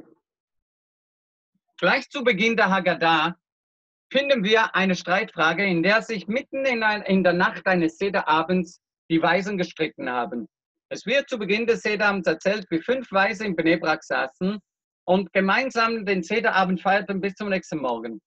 A: gleich zu Beginn der Haggadah, finden wir eine Streitfrage, in der sich mitten in der Nacht eines Sederabends die Weisen gestritten haben. Es wird zu Beginn des Sederabends erzählt, wie 5 Weise in Bnei Brak saßen und gemeinsam den Sederabend feierten bis zum nächsten Rabbi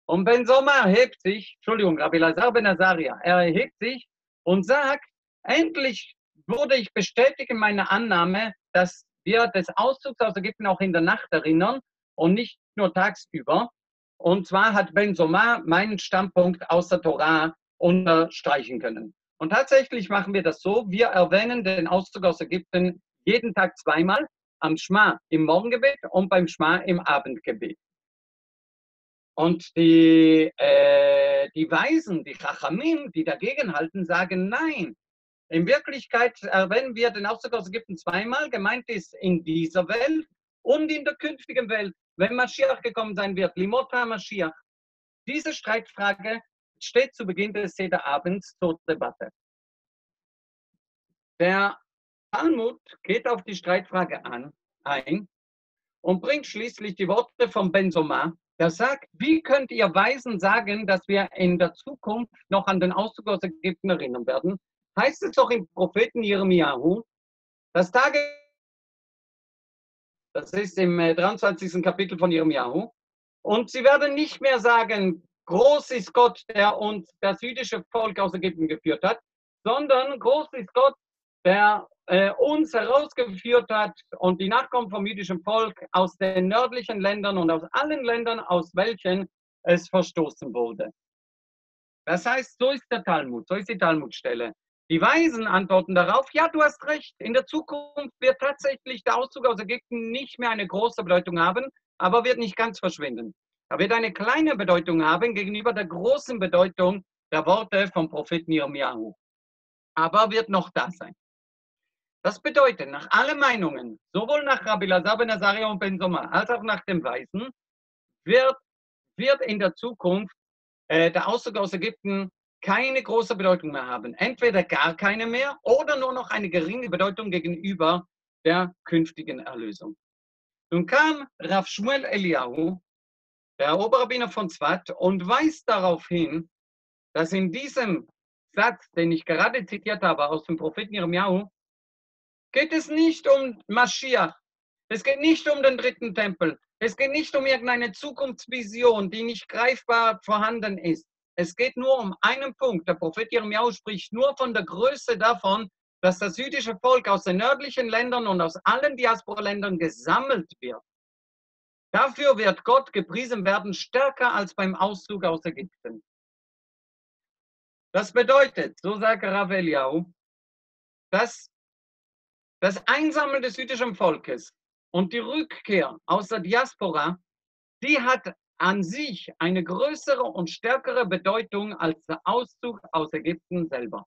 A: Lazar ben Azaria, er erhebt sich und sagt, endlich wurde ich bestätigt in meiner Annahme, dass wir des Auszugs aus Ägypten auch in der Nacht erinnern und nicht nur tagsüber. Und zwar hat Ben Somar meinen Standpunkt aus der Torah unterstreichen können. Und tatsächlich machen wir das so, wir erwähnen den Auszug aus Ägypten jeden Tag 2-mal, am Schma im Morgengebet und beim Schma im Abendgebet. Und die Weisen, die Chachamim, die dagegen halten, sagen nein. In Wirklichkeit erwähnen wir den Auszug aus Ägypten 2-mal, gemeint ist in dieser Welt und in der künftigen Welt, wenn Mashiach gekommen sein wird, Limot HaMashiach. Diese Streitfrage steht zu Beginn des Sederabends zur Debatte. Der Talmud geht auf die Streitfrage ein und bringt schließlich die Worte von Ben Somar, der sagt, wie könnt ihr Weisen sagen, dass wir in der Zukunft noch an den Auszug aus Ägypten erinnern werden? Heißt es doch im Propheten Jeremiahu, das ist im 23. Kapitel von Jeremiahu, und sie werden nicht mehr sagen, groß ist Gott, der uns das jüdische Volk aus Ägypten geführt hat, sondern groß ist Gott, der uns herausgeführt hat und die Nachkommen vom jüdischen Volk aus den nördlichen Ländern und aus allen Ländern, aus welchen es verstoßen wurde. Das heißt, so ist der Talmud, so ist die Talmudstelle. Die Weisen antworten darauf, ja, du hast recht, in der Zukunft wird tatsächlich der Auszug aus Ägypten nicht mehr eine große Bedeutung haben, aber wird nicht ganz verschwinden. Er wird eine kleine Bedeutung haben gegenüber der großen Bedeutung der Worte vom Propheten Jeremiahu. Aber wird noch da sein. Das bedeutet, nach allen Meinungen, sowohl nach Rabbi Lazar ben Azaria und Ben Somar, als auch nach den Weisen, wird in der Zukunft der Auszug aus Ägypten keine große Bedeutung mehr haben. Entweder gar keine mehr oder nur noch eine geringe Bedeutung gegenüber der künftigen Erlösung. Nun kam Rav Shmuel Eliyahu, der Oberrabbiner von Tzfat, und weist darauf hin, dass in diesem Satz, den ich gerade zitiert habe aus dem Propheten Jeremiahu, geht es nicht um Mashiach. Es geht nicht um den 3. Tempel. Es geht nicht um irgendeine Zukunftsvision, die nicht greifbar vorhanden ist. Es geht nur um einen Punkt. Der Prophet Jeremiahu spricht nur von der Größe davon, dass das jüdische Volk aus den nördlichen Ländern und aus allen Diasporaländern gesammelt wird. Dafür wird Gott gepriesen werden, stärker als beim Auszug aus Ägypten. Das bedeutet, so sagt Rav Eliyahu, dass das Einsammeln des jüdischen Volkes und die Rückkehr aus der Diaspora, die hat an sich eine größere und stärkere Bedeutung als der Auszug aus Ägypten selber.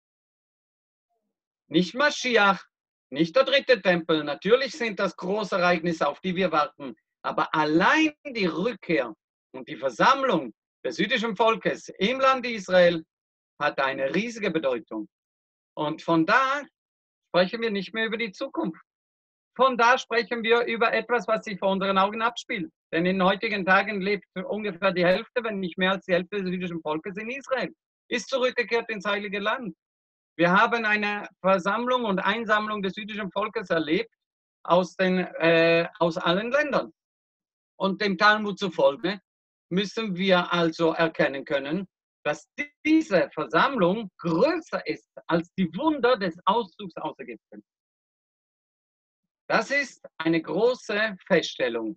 A: Nicht Mashiach, nicht der 3. Tempel, natürlich sind das große Ereignisse, auf die wir warten, aber allein die Rückkehr und die Versammlung des jüdischen Volkes im Land Israel hat eine riesige Bedeutung. Und von da sprechen wir nicht mehr über die Zukunft. Von da sprechen wir über etwas, was sich vor unseren Augen abspielt. Denn in heutigen Tagen lebt ungefähr die Hälfte, wenn nicht mehr als die Hälfte des jüdischen Volkes in Israel. Ist zurückgekehrt ins Heilige Land. Wir haben eine Versammlung und Einsammlung des jüdischen Volkes erlebt aus allen Ländern. Und dem Talmud zufolge müssen wir also erkennen können, dass diese Versammlung größer ist als die Wunder des Auszugs aus Ägypten. Das ist eine große Feststellung.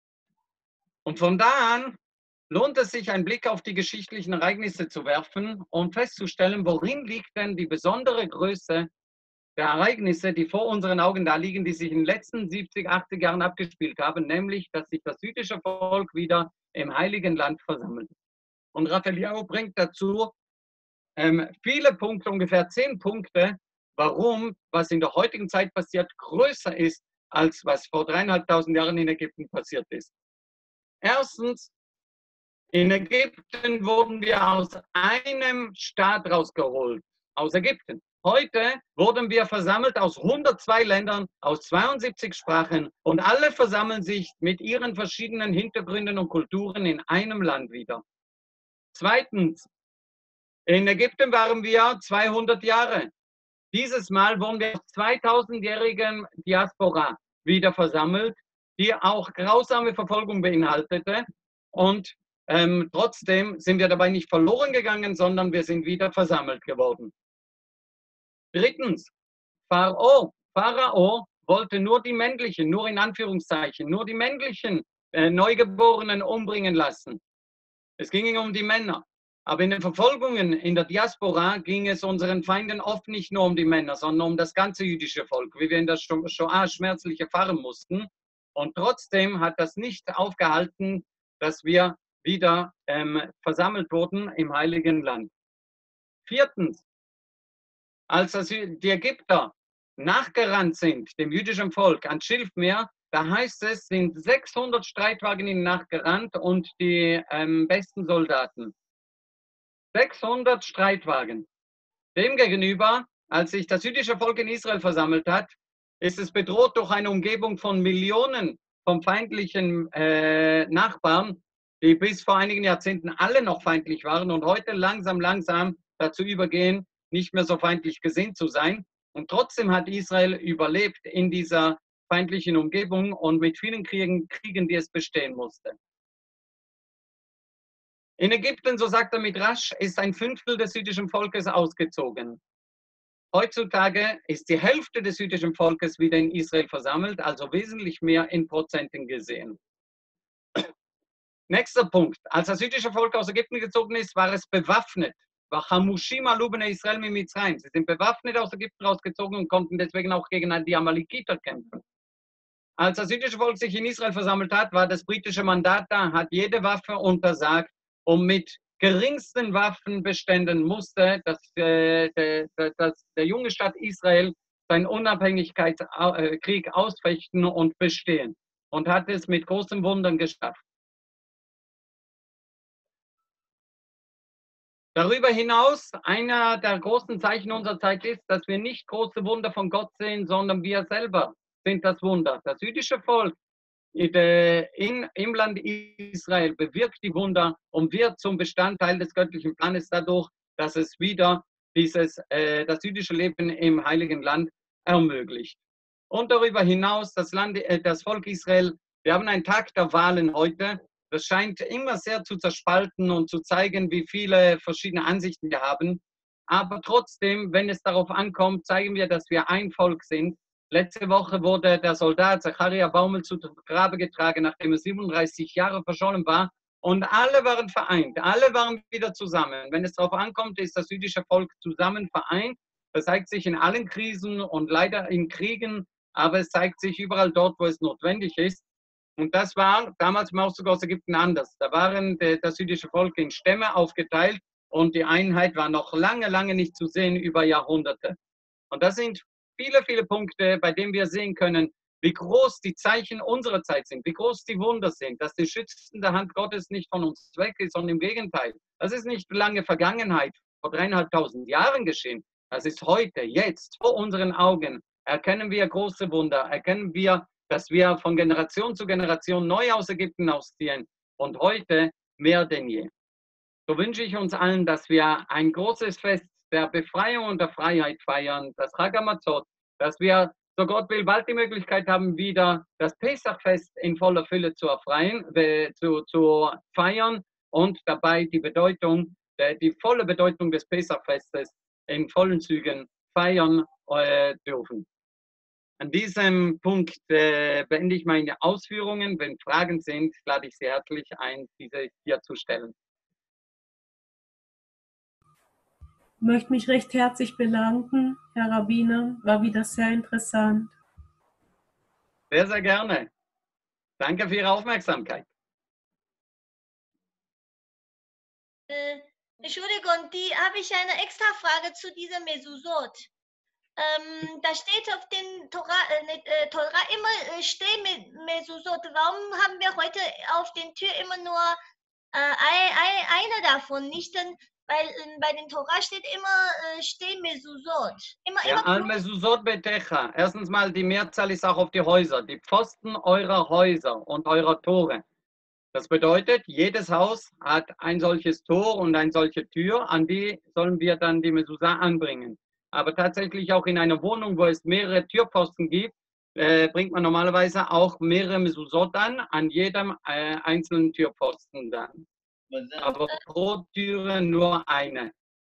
A: Und von da an lohnt es sich, einen Blick auf die geschichtlichen Ereignisse zu werfen und festzustellen, worin liegt denn die besondere Größe der Ereignisse, die vor unseren Augen da liegen, die sich in den letzten 70, 80 Jahren abgespielt haben, nämlich, dass sich das jüdische Volk wieder im Heiligen Land versammelt. Und Raffaello bringt dazu viele Punkte, ungefähr 10 Punkte, warum, was in der heutigen Zeit passiert, größer ist, als was vor 3.500 Jahren in Ägypten passiert ist. Erstens, in Ägypten wurden wir aus einem Staat rausgeholt, aus Ägypten. Heute wurden wir versammelt aus 102 Ländern, aus 72 Sprachen und alle versammeln sich mit ihren verschiedenen Hintergründen und Kulturen in einem Land wieder. Zweitens, in Ägypten waren wir 200 Jahre. Dieses Mal wurden wir aus 2000-jährigen Diaspora wieder versammelt, die auch grausame Verfolgung beinhaltete. Und trotzdem sind wir dabei nicht verloren gegangen, sondern wir sind wieder versammelt geworden. Drittens, Pharao wollte nur die männlichen, nur in Anführungszeichen, nur die männlichen Neugeborenen umbringen lassen. Es ging um die Männer. Aber in den Verfolgungen in der Diaspora ging es unseren Feinden oft nicht nur um die Männer, sondern um das ganze jüdische Volk, wie wir in der Shoah schmerzlich erfahren mussten. Und trotzdem hat das nicht aufgehalten, dass wir wieder versammelt wurden im Heiligen Land. Viertens, als die Ägypter nachgerannt sind, dem jüdischen Volk, ans Schilfmeer, da heißt es, sind 600 Streitwagen ihnen nachgerannt und die besten Soldaten. 600 Streitwagen. Demgegenüber, als sich das jüdische Volk in Israel versammelt hat, ist es bedroht durch eine Umgebung von Millionen von feindlichen Nachbarn, die bis vor einigen Jahrzehnten alle noch feindlich waren und heute langsam dazu übergehen, nicht mehr so feindlich gesinnt zu sein. Und trotzdem hat Israel überlebt in dieser feindlichen Umgebung und mit vielen Kriegen, die es bestehen musste. In Ägypten, so sagt der Midrash, ist ein Fünftel des jüdischen Volkes ausgezogen. Heutzutage ist die Hälfte des jüdischen Volkes wieder in Israel versammelt, also wesentlich mehr in Prozenten gesehen. Nächster Punkt. Als das jüdische Volk aus Ägypten gezogen ist, war es bewaffnet. Sie sind bewaffnet aus Ägypten rausgezogen und konnten deswegen auch gegen die Amalekiter kämpfen. Als das jüdische Volk sich in Israel versammelt hat, war das britische Mandat da, hat jede Waffe untersagt und mit geringsten Waffenbeständen musste der junge Staat Israel seinen Unabhängigkeitskrieg ausfechten und bestehen und hat es mit großen Wundern geschafft. Darüber hinaus, einer der großen Zeichen unserer Zeit ist, dass wir nicht große Wunder von Gott sehen, sondern wir selber sind das Wunder. Das jüdische Volk im Land Israel bewirkt die Wunder und wird zum Bestandteil des göttlichen Planes dadurch, dass es wieder das jüdische Leben im Heiligen Land ermöglicht. Und darüber hinaus das Volk Israel, wir haben einen Tag der Wahlen heute. Das scheint immer sehr zu zerspalten und zu zeigen, wie viele verschiedene Ansichten wir haben. Aber trotzdem, wenn es darauf ankommt, zeigen wir, dass wir ein Volk sind. Letzte Woche wurde der Soldat Zacharia Baumel zu Grabe getragen, nachdem er 37 Jahre verschollen war. Und alle waren vereint, alle waren wieder zusammen. Wenn es darauf ankommt, ist das jüdische Volk zusammen vereint. Das zeigt sich in allen Krisen und leider in Kriegen, aber es zeigt sich überall dort, wo es notwendig ist. Und das war damals im Auszug aus Ägypten anders. Da waren das jüdische Volk in Stämme aufgeteilt und die Einheit war noch lange nicht zu sehen über Jahrhunderte. Und das sind viele Punkte, bei denen wir sehen können, wie groß die Zeichen unserer Zeit sind, wie groß die Wunder sind, dass die schützende Hand Gottes nicht von uns weg ist, sondern im Gegenteil. Das ist nicht lange Vergangenheit, vor 3.500 Jahren geschehen. Das ist heute, jetzt, vor unseren Augen. Erkennen wir große Wunder, erkennen wir, dass wir von Generation zu Generation neu aus Ägypten ausziehen und heute mehr denn je. So wünsche ich uns allen, dass wir ein großes Fest der Befreiung und der Freiheit feiern, das Chag HaMatzot, dass wir, so Gott will, bald die Möglichkeit haben, wieder das Pesachfest in voller Fülle zu feiern und dabei die volle Bedeutung des Pesachfestes in vollen Zügen feiern dürfen. An diesem Punkt beende ich meine Ausführungen. Wenn Fragen sind, lade ich Sie herzlich ein, diese hier zu stellen.
D: Ich möchte mich recht herzlich bedanken, Herr Rabbiner. War wieder sehr interessant.
A: Sehr, sehr gerne. Danke für Ihre Aufmerksamkeit.
F: Entschuldigung, die habe ich eine extra Frage zu dieser Mesuzot. Da steht auf den Torah immer Steh-Mesuzot. Warum haben wir heute auf den Tür immer nur eine davon? Nicht denn, weil bei den Torah steht immer Steh-Mesuzot.
A: Ja, Al-Mesuzot Betecha. Erstens mal, die Mehrzahl ist auch auf die Häuser, die Pfosten eurer Häuser und eurer Tore. Das bedeutet, jedes Haus hat ein solches Tor und eine solche Tür, an die sollen wir dann die Mezuzah anbringen. Aber tatsächlich auch in einer Wohnung, wo es mehrere Türpfosten gibt, bringt man normalerweise auch mehrere Mezuzot an jedem einzelnen Türpfosten dann. Aber pro Türe nur eine.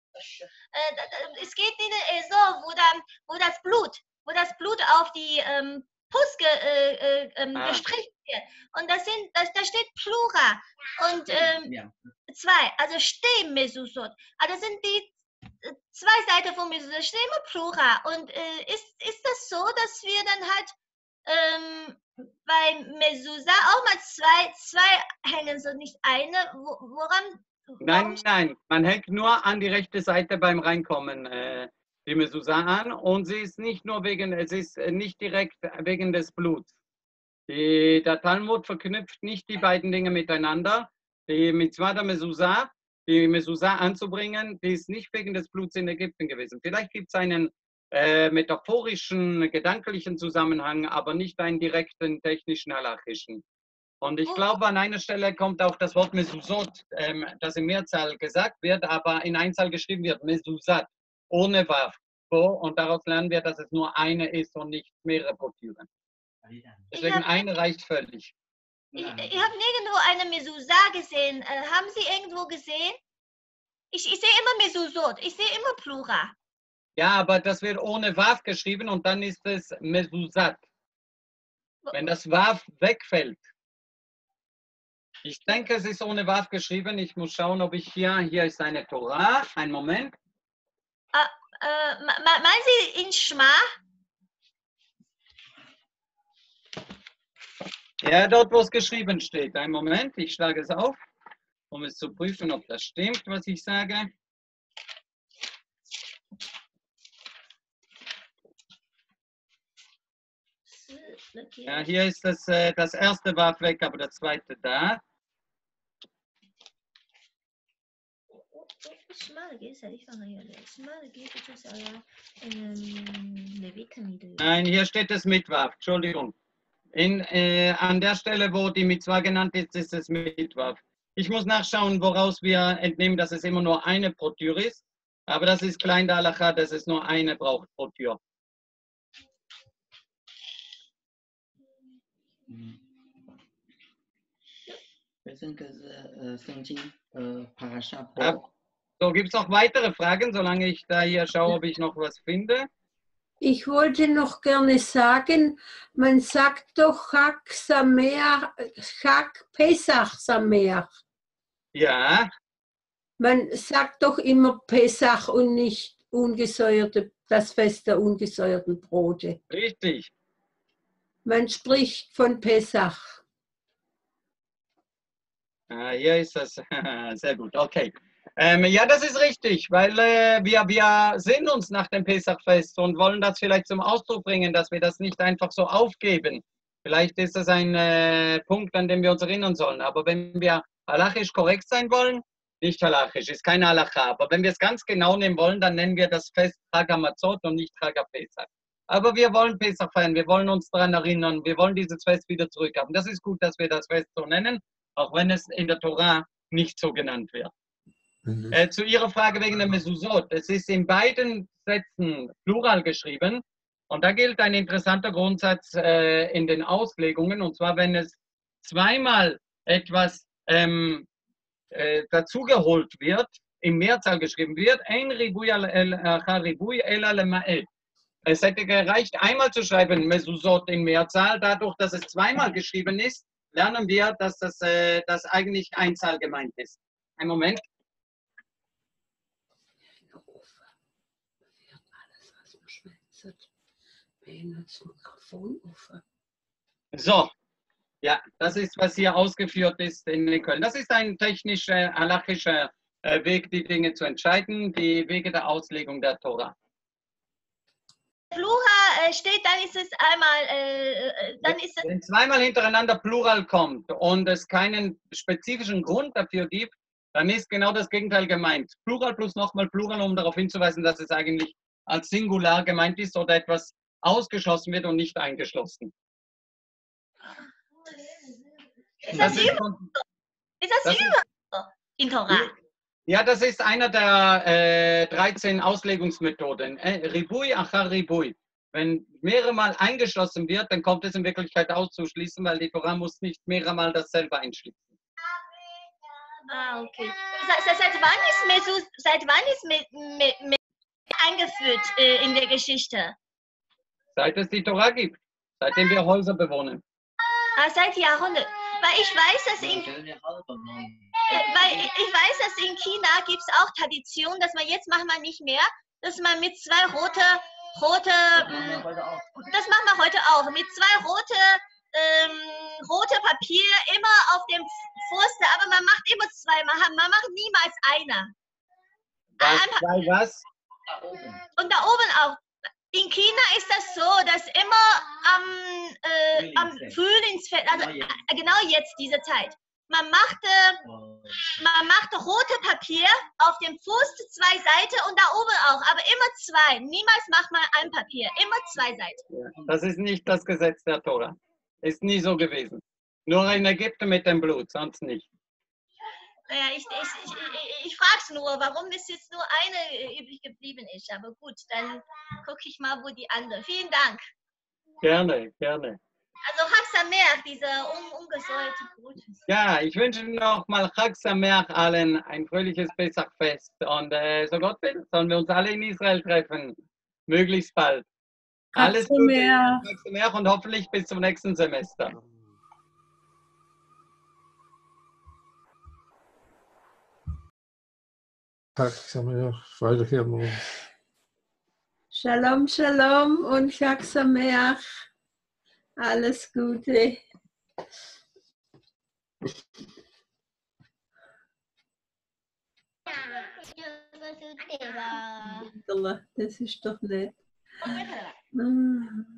F: Es geht in den Esor, wo das Blut auf die Fuß gestrichen wird. Und da steht Plura und zwei, also Steh-Mesuzot. Also das sind die zwei Seiten von Mesuzot, steht immer Plura. Und ist das so, dass wir dann halt bei Mezuzah auch mal zwei hängen, so nicht eine? Woran?
A: Nein, man hängt nur an die rechte Seite beim Reinkommen die Mezuzah an und sie ist nicht nur es ist nicht direkt wegen des Bluts. Der Talmud verknüpft nicht die beiden Dinge miteinander. Die Mitzvah der Mezuzah, die Mezuzah anzubringen, die ist nicht wegen des Bluts in Ägypten gewesen. Vielleicht gibt es einen metaphorischen, gedanklichen Zusammenhang, aber nicht einen direkten technischen, halachischen. Und ich glaube, an einer Stelle kommt auch das Wort Mezuzot, das in Mehrzahl gesagt wird, aber in Einzahl geschrieben wird, Mezuzat, ohne Waf. Und daraus lernen wir, dass es nur eine ist und nicht mehrere pro Türe. Deswegen eine reicht völlig.
F: Ich habe nirgendwo eine Mezuzah gesehen. Haben Sie irgendwo gesehen? Ich sehe immer Mezuzot, ich sehe immer Plura.
A: Ja, aber das wird ohne Waf geschrieben und dann ist es Mezuzat. Wenn das Waf wegfällt. Ich denke, es ist ohne Waf geschrieben. Ich muss schauen, ob ich hier ist eine Torah. Einen Moment.
F: Meinen Sie in Schma?
A: Ja, dort, wo es geschrieben steht. Einen Moment, ich schlage es auf, um es zu prüfen, ob das stimmt, was ich sage. Ja, hier ist das erste Waf weg, aber das zweite da. Nein, hier steht es mit Waf, Entschuldigung. An der Stelle, wo die Mitzvah genannt ist, ist es mit Waf. Ich muss nachschauen, woraus wir entnehmen, dass es immer nur eine pro Tür ist. Aber das ist klein der Halacha, dass es nur eine braucht pro Tür. So, gibt es noch weitere Fragen, solange ich da hier schaue, ob ich noch was finde?
B: Ich wollte noch gerne sagen, man sagt doch Chag Pesach Sameach.
A: Ja.
B: Man sagt doch immer Pesach und nicht das Fest der ungesäuerten Brote.
A: Richtig.
B: Man spricht von Pesach.
A: Hier ist das. Sehr gut, okay. Ja, das ist richtig, weil wir sehen uns nach dem Pesachfest und wollen das vielleicht zum Ausdruck bringen, dass wir das nicht einfach so aufgeben. Vielleicht ist das ein Punkt, an dem wir uns erinnern sollen. Aber wenn wir halachisch korrekt sein wollen, nicht halachisch, ist keine Halacha. Aber wenn wir es ganz genau nehmen wollen, dann nennen wir das Fest Chag HaMatzot und nicht Chag HaPesach. Aber wir wollen Pesach feiern, wir wollen uns daran erinnern, wir wollen dieses Fest wieder zurückhaben. Das ist gut, dass wir das Fest so nennen, auch wenn es in der Torah nicht so genannt wird. Zu Ihrer Frage wegen der Mezuzot. Es ist in beiden Sätzen Plural geschrieben und da gilt ein interessanter Grundsatz in den Auslegungen, und zwar, wenn es zweimal etwas dazugeholt wird, im Mehrzahl geschrieben wird, ein Ribuy el Ribuy ela lema'et. Es hätte gereicht, einmal zu schreiben, Mezuzot in Mehrzahl. Dadurch, dass es zweimal geschrieben ist, lernen wir, dass das eigentlich Einzahl gemeint ist. Einen Moment. So, ja, das ist, was hier ausgeführt ist in Köln. Das ist ein technischer, halachischer Weg, die Dinge zu entscheiden, die Wege der Auslegung der Tora.
F: Plural steht, dann ist es einmal, dann ist es.
A: Wenn zweimal hintereinander Plural kommt und es keinen spezifischen Grund dafür gibt, dann ist genau das Gegenteil gemeint. Plural plus nochmal Plural, um darauf hinzuweisen, dass es eigentlich als Singular gemeint ist oder etwas ausgeschlossen wird und nicht eingeschlossen.
F: Ist das überall so in Torah?
A: Ja, das ist einer der 13 Auslegungsmethoden. Ribui achar Ribui. Wenn mehrere Mal eingeschlossen wird, dann kommt es in Wirklichkeit auszuschließen, weil die Torah muss nicht mehrere Mal dasselbe einschließen.
F: Ah, okay. Seit wann ist Mezuzot eingeführt in der Geschichte?
A: Seit es die Torah gibt, seitdem wir Häuser bewohnen.
F: Ah, seit Jahrhunderten. Weil ich weiß, dass in China gibt es auch Tradition, dass man jetzt macht man nicht mehr, dass man mit zwei rote, das machen wir heute auch, mit zwei rote Papier immer auf dem Pfosten, aber man macht immer zwei, man macht niemals einer.
A: Was?
F: Und da oben auch. In China ist das so, dass immer am Frühlingsfest, also genau jetzt diese Zeit, man machte rote Papier auf dem Fuß zwei Seiten und da oben auch, aber immer zwei. Niemals macht man ein Papier, immer zwei Seiten.
A: Das ist nicht das Gesetz der Tora. Ist nie so gewesen. Nur in Ägypten mit dem Blut, sonst nicht.
F: Naja, ich frage es nur, warum es jetzt nur eine übrig geblieben ist. Aber gut, dann gucke ich mal, wo die andere. Vielen Dank.
A: Gerne, gerne.
F: Also Chag Sameach, dieser ungesäuerte Brot.
A: Ja, ich wünsche nochmal Chag Sameach allen ein fröhliches Pessachfest. Und so Gott will, sollen wir uns alle in Israel treffen. Möglichst bald. Alles Gute, Chag Sameach und hoffentlich bis zum nächsten Semester.
B: Shalom, Shalom und Chag Sameach. Alles Gute. Das ist doch nett.